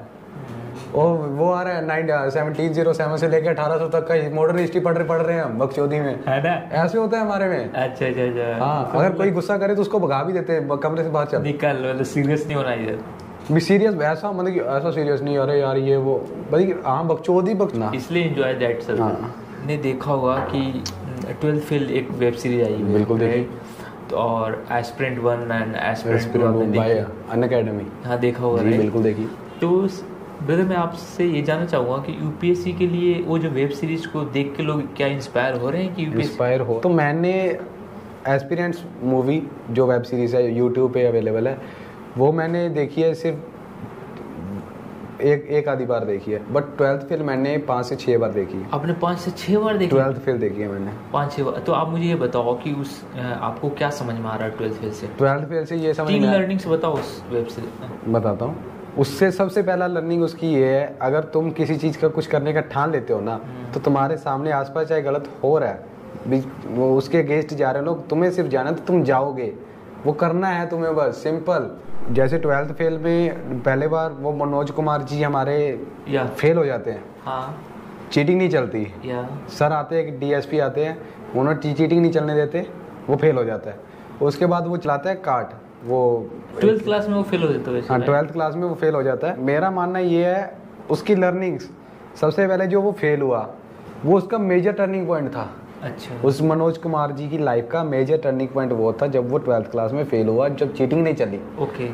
और वो आ रहा है नाइन सेवनटीन जीरो सेवन से लेकर अठारह सौ तक का मॉडर्न हिस्ट्री पढ़ रहे पढ़ रहे हैं हम बकचोदी में, है ना? ऐसे होता है हमारे में। अच्छा अच्छा अच्छा। हाँ, अगर कोई गुस्सा करे तो उसको भगा भी देते हैं, कमरे से बाहर चल निकाल लो, सीरियस नहीं होना इधर भी। सीरियस ऐसा मतलब कि ऐसा सीरियस नहीं, अरे यार ये वो भाई, हाँ बकचोदी बकना, इसलिए एंजॉय दैट सर। ने देखा होगा कि ट्वेल्थ फेल एक वेब सीरीज आई है, बिल्कुल देखी, तो और aspirant one and aspirant two by Unacademy, हाँ देखा होगा, बिल्कुल देखी। तो ब्रदर मैं आपसे ये जानना चाहूँगा कि यूपीएससी के लिए वो जो वेब सीरीज को देख के लोग क्या इंस्पायर हो रहे हैं कि इंस्पायर हो? तो मैंने एस्पिरेंट्स मूवी जो वेब सीरीज़ है यूट्यूब पे अवेलेबल है, वो मैंने देखी है सिर्फ एक एक आधी बार देखी है, बट ट्वेल्थ फेल मैंने पाँच से छः बार देखी है। आपने पाँच से छः बार देखी? ट्वेल्थ फेल देखी है मैंने पाँच छः बार। तो आप मुझे ये बताओ कि उस आपको क्या समझ में आ रहा है ट्वेल्थ फेल से? ट्वेल्थ फेल से ये समझ तीन लर्निंग्स बताओ उस वेब से। बताता हूँ। उससे सबसे पहला लर्निंग उसकी ये है, अगर तुम किसी चीज़ का कुछ करने का ठान लेते हो ना, तो तुम्हारे सामने आसपास चाहे गलत हो रहा है, वो उसके अगेंस्ट जा रहे लोग, तुम्हें सिर्फ जाना तो तुम जाओगे, वो करना है तुम्हें बस, सिंपल। जैसे ट्वेल्थ फेल में पहले बार वो मनोज कुमार जी हमारे फेल हो जाते हैं। हाँ। चीटिंग नहीं चलती। या। सर आते हैं, डीएसपी आते हैं, उन्होंने चीटिंग नहीं चलने देते, वो फेल हो जाता है। उसके बाद वो चलाता है कार्ड, वो ट्वेल्थ क्लास में वो फेल हो जाता है। हाँ, ट्वेल्थ क्लास में वो फेल हो जाता है। मेरा मानना ये है, उसकी लर्निंग्स सबसे पहले जो वो फेल हुआ, वो उसका मेजर टर्निंग पॉइंट था। अच्छा। उस मनोज कुमार जी की लाइफ का मेजर टर्निंग पॉइंट वो था जब वो ट्वेल्थ क्लास में फेल हुआ, जब चीटिंग नहीं चली। ओके।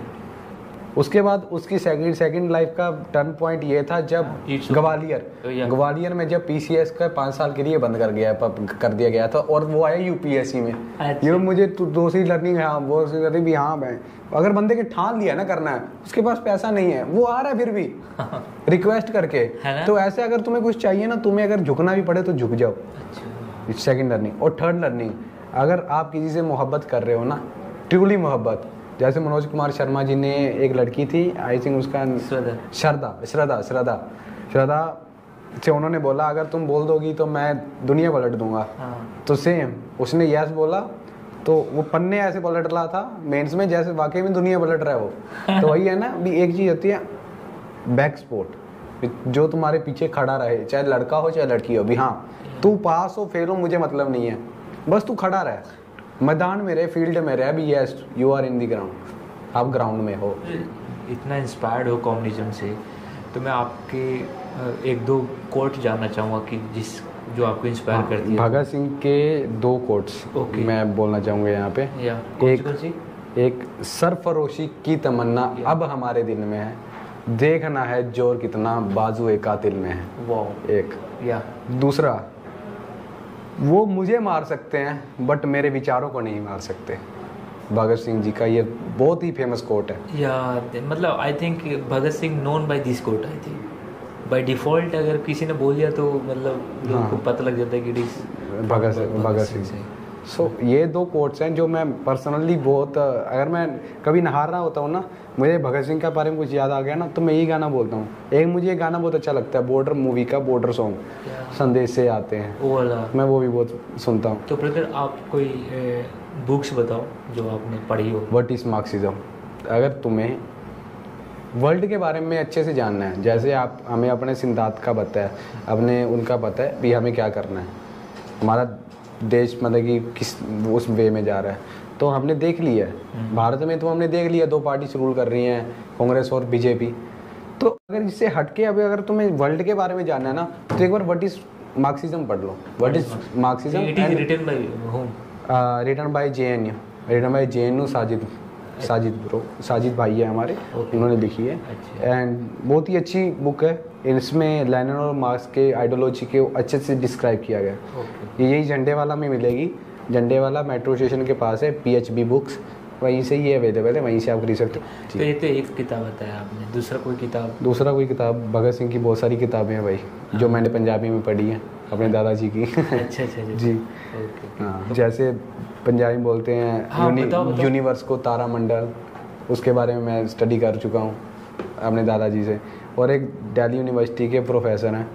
उसके बाद उसकी सेकंड सेकंड लाइफ का टर्न पॉइंट ये था जब ग्वालियर ग्वालियर में जब पीसीएस का पाँच साल के लिए बंद कर गया कर दिया गया था, और वो आया यूपीएससी में। अच्छा। ये मुझे दूसरी लर्निंग है, वो लर्निंग भी हाँ मैं अगर बंदे के ठान लिया ना करना है, उसके पास पैसा नहीं है, वो आ रहा है फिर भी रिक्वेस्ट करके, तो ऐसे अगर तुम्हें कुछ चाहिए ना, तुम्हें अगर झुकना भी पड़े तो झुक जाओ। Second learning. और थर्ड लर्निंग, अगर आप किसी से मोहब्बत कर रहे हो ना, ट्रूली मोहब्बत, जैसे मनोज कुमार शर्मा जी ने एक लड़की थी, आई थिंक उसका श्रद्धा श्रद्धा श्रद्धा श्रद्धा से उन्होंने बोला अगर तुम बोल दोगी तो मैं दुनिया पलट दूंगा। हाँ। तो सेम उसने यस बोला, तो वो पन्ने ऐसे पलट रहा था मेंस में जैसे वाकई में दुनिया पलट रहा है वो। तो वही है ना, भी एक चीज़ होती है बैक सपोर्ट, जो तुम्हारे पीछे खड़ा रहे, चाहे लड़का हो चाहे लड़की हो, भी हाँ तू पास हो फेल हो मुझे मतलब नहीं है, बस तू खड़ा रहे, मैदान में रहे, फील्ड में रहे, अभी yes you are in the ground, आप ग्राउंड में हो। इतना इंस्पायर्ड हो कम्युनिज्म से, तो मैं आपके एक दो कोट जानना चाहूँगा कि जिस जो आपको इंस्पायर हाँ, करती है। भगत सिंह के दो कोट्स okay. मैं बोलना चाहूँगा यहाँ पे। एक एक सरफरोशी की तमन्ना अब हमारे दिल में है, देखना है जोर कितना बाजू एक कातिल में है। वो एक या दूसरा, वो मुझे मार सकते हैं बट मेरे विचारों को नहीं मार सकते। भगत सिंह जी का ये बहुत ही फेमस कोट है। या मतलब I think Bhagat Singh known by this quote, I think by default अगर किसी ने बोल दिया तो मतलब लोगों हाँ। को पता लग जाता है कि भगत भगत सिंह से। सो so, ये दो कोट्स हैं जो मैं पर्सनली बहुत, अगर मैं कभी नहा रहा होता हूँ ना, मुझे भगत सिंह के बारे में कुछ याद आ गया ना, तो मैं यही गाना बोलता हूँ। एक मुझे ये गाना बहुत अच्छा लगता है, बॉर्डर मूवी का बॉर्डर सॉन्ग, संदेश से आते हैं, वो वाला मैं वो भी बहुत सुनता हूँ। तो ब्रदर आप कोई बुक्स बताओ जो आपने पढ़ी हो। What is Marxism. अगर तुम्हें वर्ल्ड के बारे में अच्छे से जानना है, जैसे आप हमें अपने सिद्धांत का पता है, अपने उनका पता है भी हमें क्या करना है, हमारा देश मतलब कि किस उस वे में जा रहा है, तो हमने देख लिया है। भारत में तो हमने देख लिया दो पार्टी रूल कर रही हैं, कांग्रेस और बीजेपी। तो अगर इससे हटके अभी अगर तुम्हें वर्ल्ड के बारे में जानना है ना, तो एक बार व्हाट इज मार्क्सिज्म पढ़ लो। What is Marxism written by whom, written by J N U, written by J N U Sajid Sajid bro Sajid भाई है हमारे, उन्होंने लिखी है। एंड बहुत ही अच्छी बुक है, इसमें लेनिन और मार्क्स के आइडियोलॉजी के अच्छे से डिस्क्राइब किया गया। ये यही झंडे वाला में मिलेगी, झंडे वाला मेट्रो स्टेशन के पास है, पीएचबी बुक्स, वहीं से ये अवेलेबल है, वहीं से आप खरीद सकते हो। तो ये तो एक किताब बताया आपने, दूसरा कोई किताब? दूसरा कोई किताब भगत सिंह की बहुत सारी किताबें हैं भाई, हाँ। जो मैंने पंजाबी में पढ़ी है अपने दादाजी की। अच्छा अच्छा जी। हाँ, जैसे पंजाबी बोलते हैं हाँ, यूनि, बताओ, बताओ। यूनिवर्स को तारामंडल, उसके बारे में मैं स्टडी कर चुका हूँ अपने दादाजी से। और एक दिल्ली यूनिवर्सिटी के प्रोफेसर हैं,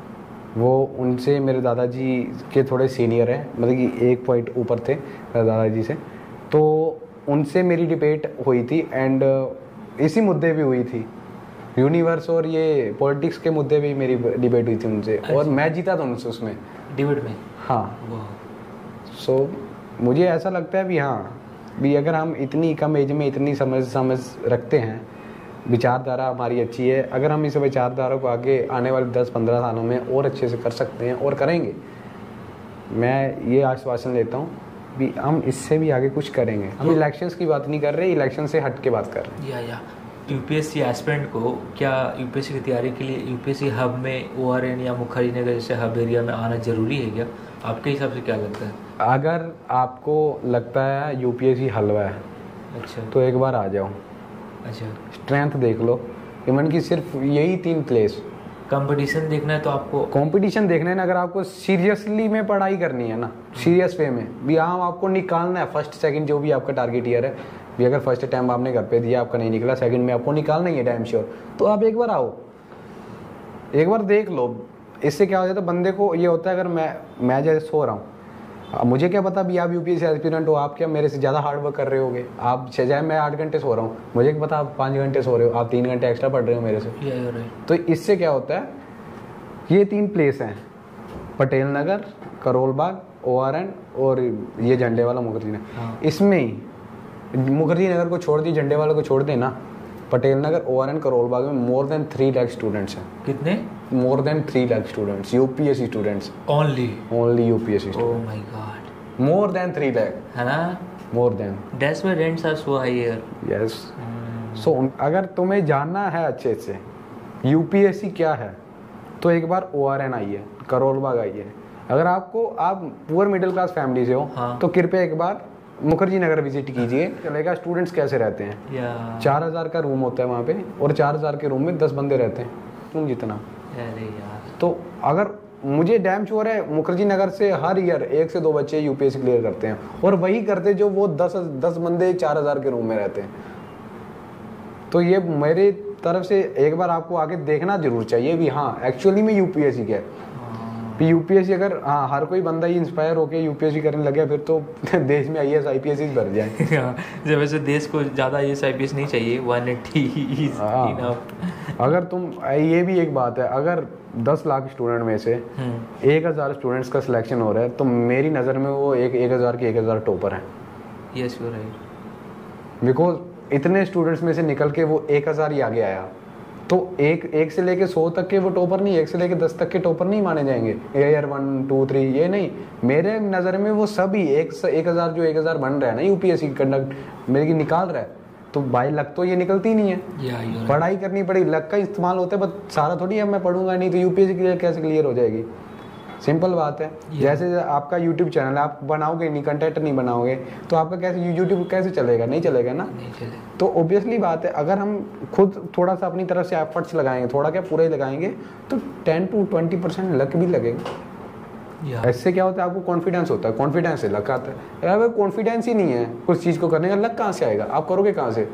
वो उनसे मेरे दादाजी के थोड़े सीनियर हैं, मतलब कि एक पॉइंट ऊपर थे मेरे दादाजी से, तो उनसे मेरी डिबेट हुई थी। एंड इसी मुद्दे पे हुई थी, यूनिवर्स और ये पॉलिटिक्स के मुद्दे पे मेरी डिबेट हुई थी उनसे। अच्छा। और मैं जीता था उनसे उसमें डिबेट में। हाँ। सो so, मुझे ऐसा लगता है भी हाँ भी अगर हम इतनी कम एज में इतनी समझ समझ रखते हैं, विचारधारा हमारी अच्छी है, अगर हम इस विचारधारा को आगे आने वाले दस पंद्रह सालों में और अच्छे से कर सकते हैं और करेंगे, मैं ये आश्वासन लेता हूँ भी हम इससे भी आगे कुछ करेंगे। हम इलेक्शंस की बात नहीं कर रहे, इलेक्शन से हट के बात कर रहे हैं। या या यूपीएससी एस्पिरेंट को क्या यूपीएससी की तैयारी के लिए यूपीएससी हब में ओआरएन या मुखर्जीनगर जैसे हब एरिया में आना जरूरी है क्या? आपके हिसाब से क्या लगता है? अगर आपको लगता है यूपीएससी हलवा है, अच्छा, तो एक बार आ जाओ। अच्छा, स्ट्रेंथ देख लो, इवन की सिर्फ यही तीन प्लेस। कंपटीशन देखना है तो आपको कंपटीशन देखना है ना, अगर आपको सीरियसली में पढ़ाई करनी है ना, सीरियस वे में भी, हाँ आपको निकालना है फर्स्ट सेकंड जो भी आपका टारगेट ईयर है भी, अगर फर्स्ट टाइम आपने घर पे दिया आपका नहीं निकला, सेकंड में आपको निकालना ही है डैम श्योर, तो आप एक बार आओ, एक बार देख लो। इससे क्या हो जाता है बंदे को ये होता है, अगर मैं मैं जैसे सो रहा हूँ, अब मुझे क्या पता भी आप यूपीएससी एस्पिरेंट हो, आप क्या मेरे से ज़्यादा हार्ड वर्क कर रहे होगे, आप चाहे मैं आठ घंटे सो रहा हूँ, मुझे क्या पता आप पाँच घंटे सो रहे हो, आप तीन घंटे एक्स्ट्रा पढ़ रहे हो मेरे से। तो इससे क्या होता है, ये तीन प्लेस हैं, Patel Nagar, Karol Bagh, O R N और ये झंडे वाला मुखर्जी नगर। हाँ। इसमें ही मुखर्जी नगर को छोड़ दी, झंडे वाले को छोड़ दे ना, Patel Nagar, O R N, Karol Bagh में more than three lakh students हैं। कितने? More than three lakh students, UPSC students only, only UPSC oh my God, more than three lakh है ना, more than, that's why rents are so high here. Yes. So अगर तुम्हें जानना है अच्छे से यूपीएससी क्या है, तो एक बार ओ आर एन आइए, करोल बाग आइए। अगर आपको, आप पुअर मिडिल क्लास फैमिली से हो, हाँ। तो कृपया एक बार मुखर्जी नगर विजिट कीजिए, चलेगा स्टूडेंट्स कैसे रहते हैं। चार हजार का रूम होता है वहाँ पे, और चार हजार के रूम में दस बंदे रहते हैं, तुम जितना। अरे यार, तो अगर मुझे डैम श्योर है मुखर्जी नगर से हर ईयर एक से दो बच्चे यूपीएससी क्लियर करते हैं, और वही करते जो वो दस दस बंदे चार हजार के रूम में रहते हैं। तो ये मेरे तरफ से एक बार आपको आगे देखना जरूर चाहिए भी, हाँ एक्चुअली में यूपीएससी क्या है। यूपीएससी अगर हाँ हर कोई बंदा ही इंस्पायर होकर यूपीएससी करने लगे, फिर तो देश में आईएएस आईपीएस ही भर जाए। जब वैसे देश को ज़्यादा आईएएस आईपीएस नहीं चाहिए, वन एट्टी इज इनफ। अगर तुम, ये भी एक बात है, अगर दस लाख स्टूडेंट में से एक हज़ार स्टूडेंट्स का सिलेक्शन हो रहा है, तो मेरी नज़र में वो एक एक हज़ार के एक हज़ार टॉपर हैं। Yes you are right. Because इतने स्टूडेंट्स में से निकल के वो एक हज़ार ही आगे आया, तो एक एक से लेके सौ तक के वो टॉपर नहीं, एक से लेके दस तक के टॉपर नहीं माने जाएंगे, एयर वन टू थ्री ये नहीं। मेरे नज़र में वो सभी एक एक हज़ार जो एक हज़ार बन रहा है ना यूपीएससी कंडक्ट मेरी निकाल रहा है, तो बाई लक तो ये निकलती नहीं है। पढ़ाई करनी पड़ेगी, लक का इस्तेमाल होता है, बस सारा थोड़ी है मैं पढ़ूंगा नहीं तो यूपीएससी क्लियर कैसे क्लियर हो जाएगी। सिंपल बात है। जैसे आपका यूट्यूब चैनल है, आप बनाओगे नहीं, कंटेंट नहीं बनाओगे, तो आपका कैसे यूट्यूब कैसे चलेगा, नहीं चलेगा ना। नहीं चले। तो ऑब्वियसली बात है, अगर हम खुद थोड़ा सा अपनी तरफ से एफर्ट्स लगाएंगे, थोड़ा क्या पूरा ही लगाएंगे, तो ten to twenty percent luck भी लगेगा। ऐसे क्या होता है, आपको कॉन्फिडेंस होता है, कॉन्फिडेंस से लक आता है। अगर कॉन्फिडेंस ही नहीं है कुछ चीज़ को करने का, लक कहाँ से आएगा, आप करोगे कहाँ से।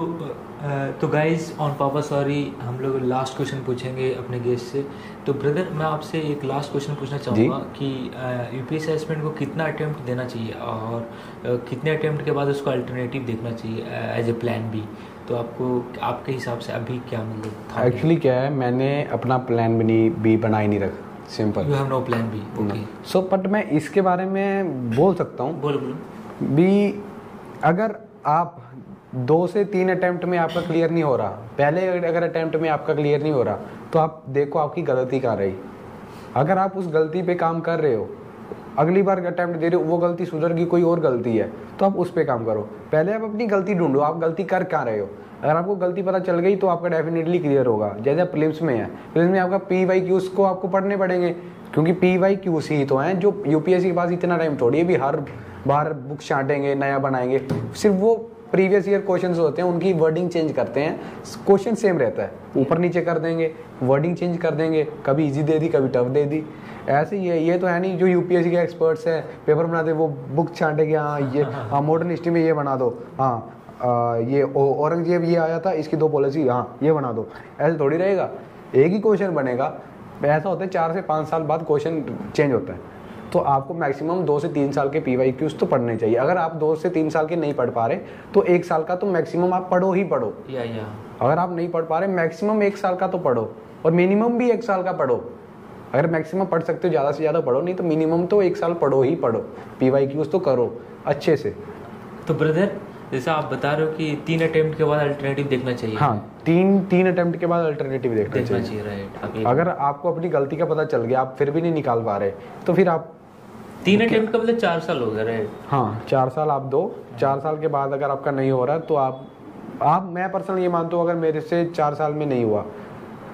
तो गाइज ऑन पापा सॉरी हम लोग लास्ट क्वेश्चन पूछेंगे अपने गेस्ट से। तो ब्रदर मैं आपसे एक लास्ट क्वेश्चन पूछना चाहूँगा कि यूपीएससी एस्पिरेंट को कितना अटेम्प्ट देना चाहिए और uh, कितने अटेम्प्ट के बाद उसको अल्टरनेटिव देखना चाहिए एज ए प्लान बी। तो आपको आपके हिसाब से अभी क्या मतलब एक्चुअली क्या है, मैंने अपना प्लान बी बी बना ही नहीं रखा, simple. You have no plan B, okay. So but मैं इसके बारे में बोल सकता हूँ। बोलो बोलो। बी अगर आप दो से तीन अटेम्प्ट में आपका क्लियर नहीं हो रहा, पहले अगर अटेम्प्ट में आपका क्लियर नहीं हो रहा, तो आप देखो आपकी गलती कहाँ रही। अगर आप उस गलती पे काम कर रहे हो, अगली बार अटेम्प्ट दे रहे हो, वो गलती सुधर गई, कोई और गलती है, तो आप उस पर काम करो। पहले आप अपनी गलती ढूंढो, आप गलती कर कहाँ रहे हो। अगर आपको गलती पता चल गई तो आपका डेफिनेटली क्लियर होगा। जैसे प्रीलिम्स में है, प्रीलिम्स में आपका पी वाई क्यूज को आपको पढ़ने पड़ेंगे, क्योंकि पी वाई क्यूज ही तो हैं जो यूपीएससी के पास इतना टाइम थोड़ी है भी हर बार बुक छांटेंगे, नया बनाएंगे। सिर्फ वो प्रीवियस ईयर क्वेश्चंस होते हैं, उनकी वर्डिंग चेंज करते हैं, क्वेश्चन सेम रहता है, ऊपर नीचे कर देंगे, वर्डिंग चेंज कर देंगे, कभी इजी दे दी कभी टफ दे दी। ऐसे ही है, ये तो है नहीं जो यूपीएससी के एक्सपर्ट्स हैं पेपर बनाते वो बुक छांटेंगे, हाँ ये हाँ मॉडर्न हिस्ट्री में ये बना दो, हाँ आ, ये औरंगजेब ये आया था इसकी दो पॉलिसी, हाँ ये बना दो। ऐसे थोड़ी रहेगा, एक ही क्वेश्चन बनेगा। ऐसा होता है चार से पाँच साल बाद क्वेश्चन चेंज होता है। तो आपको मैक्सिमम दो से तीन साल के पीवाई क्यूज तो पढ़ने चाहिए। अगर आप दो से तीन साल के नहीं पढ़ पा रहे तो एक साल का तो मैक्सिमम आप पढ़ो ही पढ़ो। या, या। अगर आप नहीं पढ़ पा रहे मैक्सिमम एक साल का तो पढ़ो, और मिनिमम भी एक साल का पढ़ो। अगर मैक्सिमम पढ़ सकते हो ज़्यादा से ज़्यादा पढ़ो, नहीं तो मिनिमम तो एक साल पढ़ो ही पढ़ो, पीवाई क्यूज तो करो अच्छे से। तो ब्रदर जैसा आप बता रहे हो कि तीन अटेम्प्ट के बाद अल्टरनेटिव देखना चाहिए। हाँ, तीन तीन अटेम्प्ट के बाद अल्टरनेटिव देखना, देखना चाहिए, चाहिए राइट। अगर आपको अपनी गलती का पता चल गया, आप फिर भी नहीं निकाल पा रहे, तो फिर आप तीन अटेम्प्ट का मतलब चार साल हो गया राइट। हाँ, चार साल आप दो, चार साल के बाद अगर आपका नहीं हो रहा तो आप आप मैं पर्सनली ये मानता हूँ अगर मेरे से चार साल में नहीं हुआ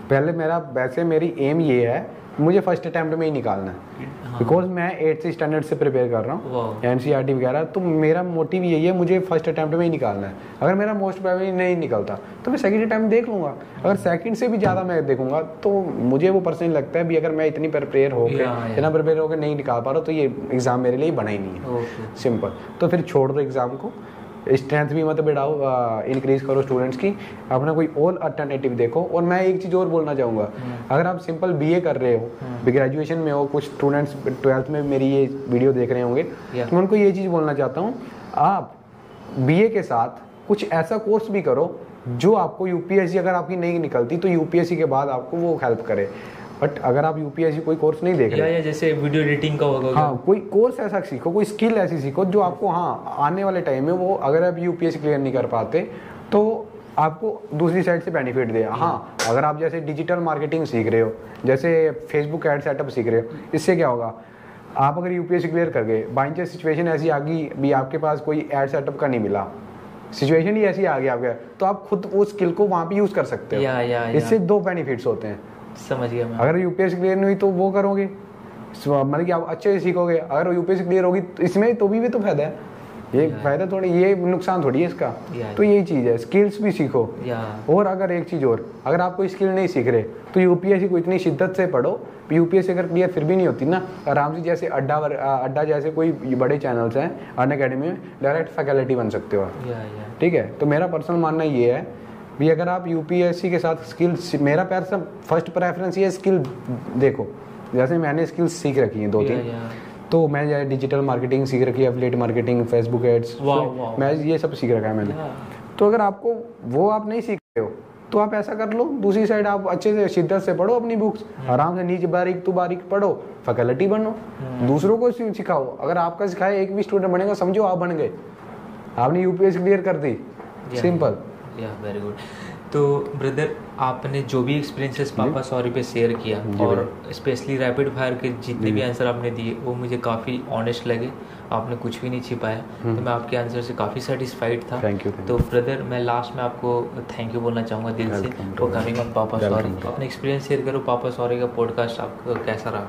पहले मेरा वैसे मेरी एम ये है, मुझे फर्स्ट अटैम्प्ट में ही निकालना है, बिकॉज हाँ. मैं एट्थ स्टैंडर्ड से प्रिपेयर कर रहा हूँ एनसीईआरटी वगैरह, तो मेरा मोटिव यही है, मुझे फर्स्ट अटैम्प्ट में ही निकालना है। अगर मेरा मोस्ट प्रोबेबली नहीं निकलता तो मैं सेकंड अटैम्प्ट देख लूँगा, अगर सेकंड से भी ज़्यादा मैं देखूंगा तो मुझे वो पर्सनली लगता है भी अगर मैं इतनी प्रिपेयर होकर इतना प्रिपेयर होकर नहीं निकाल पा रहा तो ये एग्ज़ाम मेरे लिए बना ही नहीं है, सिंपल। तो फिर छोड़ दो एग्ज़ाम को, स्ट्रेंथ भी मत बढ़ाओ, इंक्रीज करो स्टूडेंट्स की, अपना कोई और अल्टरनेटिव देखो। और मैं एक चीज़ और बोलना चाहूँगा, अगर आप सिंपल बीए कर रहे हो, ग्रेजुएशन में हो, कुछ स्टूडेंट्स ट्वेल्थ में मेरी ये वीडियो देख रहे होंगे, तो मैं उनको ये चीज़ बोलना चाहता हूँ, आप बीए के साथ कुछ ऐसा कोर्स भी करो जो आपको यूपीएससी, अगर आपकी नहीं निकलती तो यूपीएससी के बाद आपको वो हेल्प करे। बट अगर आप यूपीएससी कोई कोर्स नहीं देख रहे, या जैसे वीडियो एडिटिंग का होगा, हाँ, कोई कोर्स ऐसा सीखो, कोई स्किल ऐसी सीखो जो आपको हाँ आने वाले टाइम में वो, अगर आप यूपीएससी क्लियर नहीं कर पाते तो आपको दूसरी साइड से बेनिफिट दे। हाँ, अगर आप जैसे डिजिटल मार्केटिंग सीख रहे हो, जैसे फेसबुक एड सेटअप सीख रहे हो, इससे क्या होगा, आप अगर यूपीएससी क्लियर कर गए, बाई चांस सिचुएशन ऐसी आ गई भी आपके पास कोई एड सेटअप का नहीं मिला, सिचुएशन ही ऐसी आ गई आपके, तो आप खुद वो स्किल को वहाँ पे यूज़ कर सकते हो। या, या, या। इससे दो बेनिफिट्स होते हैं, समझ गया मैं। अगर यूपीएससी क्लियर नहीं हुई तो वो करोगे, मतलब कि आप अच्छे से सीखोगे, अगर यूपीएससी क्लियर होगी तो इसमें तो भी, भी तो फायदा है, ये फायदा थोड़ी, ये नुकसान थोड़ी है इसका। तो यही चीज़ है, स्किल्स भी सीखो। और अगर एक चीज़ और, अगर आप कोई स्किल नहीं सीख रहे तो यूपीएससी को इतनी शिद्दत से पढ़ो, यूपीएससी अगर क्लियर फिर भी नहीं होती ना, आराम से जैसे अड्डा अड्डा जैसे कोई बड़े चैनल्स हैं, अर्न अकेडमी में डायरेक्ट फैकल्टी बन सकते हो, ठीक है। तो मेरा पर्सनल मानना ये है भी, अगर आप यूपीएससी के साथ स्किल्स, मेरा पर्सनल फर्स्ट प्रेफरेंस ये स्किल देखो, जैसे मैंने स्किल्स सीख रखी हैं दो तीन, तो मैं जैसे डिजिटल मार्केटिंग सीख रखी है, एफिलिएट मार्केटिंग, फेसबुक एड्स, तो मैं ये सब सीख रखा है मैंने। तो अगर आपको वो आप नहीं सीख रहे हो तो आप ऐसा कर लो, दूसरी साइड आप अच्छे से शिद्दत से पढ़ो अपनी बुक्स, आराम से नीचे बारीक तो बारीक पढ़ो, फैकल्टी बनो, दूसरों को सिखाओ। अगर आपका सिखाए एक भी स्टूडेंट बनेगा, समझो आप बन गए, आपने यूपीएससी क्लियर कर दी, सिंपल। Yeah very good. तो ब्रदर, आपने जो भी एक्सपीरियंसेस पापा सॉरी पे शेयर किया, और स्पेशली रैपिड फायर के जितने भी आंसर आपने दिए वो मुझे काफ़ी ऑनेस्ट लगे, आपने कुछ भी नहीं छिपाया, तो मैं आपके आंसर से काफ़ी सेटिस्फाइड था। Thank you. तो ब्रदर, मैं लास्ट में आपको थैंक यू बोलना चाहूँगा दिल से फॉर कमिंग ऑन पापा सॉरी। अपने एक्सपीरियंस शेयर करो, पापा सॉरी का पॉडकास्ट आपको कैसा रहा?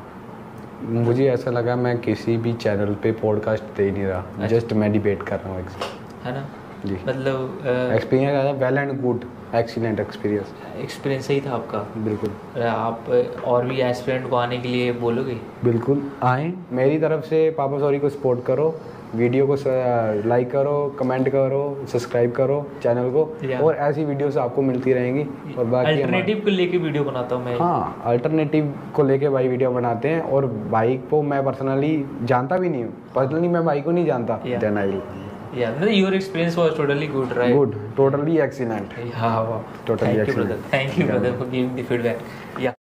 मुझे ऐसा लगा मैं किसी भी चैनल पे पॉडकास्ट दे नहीं रहा, जस्ट मैं डिबेट कर रहा हूँ, है ना, जी। मतलब experience well and good, excellent experience experience सही था आपका, बिल्कुल। आप और भी एस्पिरेंट को आने के लिए बोलोगे? बिल्कुल आएँ, मेरी तरफ से पापा सॉरी को सपोर्ट करो, वीडियो को लाइक करो, कमेंट करो, सब्सक्राइब करो चैनल को, और ऐसी वीडियोस आपको मिलती रहेंगी। और बाकी अल्टरनेटिव को लेके वीडियो बनाता हूँ मैं। हाँ, अल्टरनेटिव को लेके भाई वीडियो बनाते हैं। और बाइक को मैं पर्सनली जानता भी नहीं हूँ, पर्सनली मैं बाइक को नहीं जानता, then I Yeah, your experience was totally good, right? Good, totally excellent. Yeah, wow. Totally Thank excellent. you, brother. Thank you, brother, for giving the feedback. Yeah.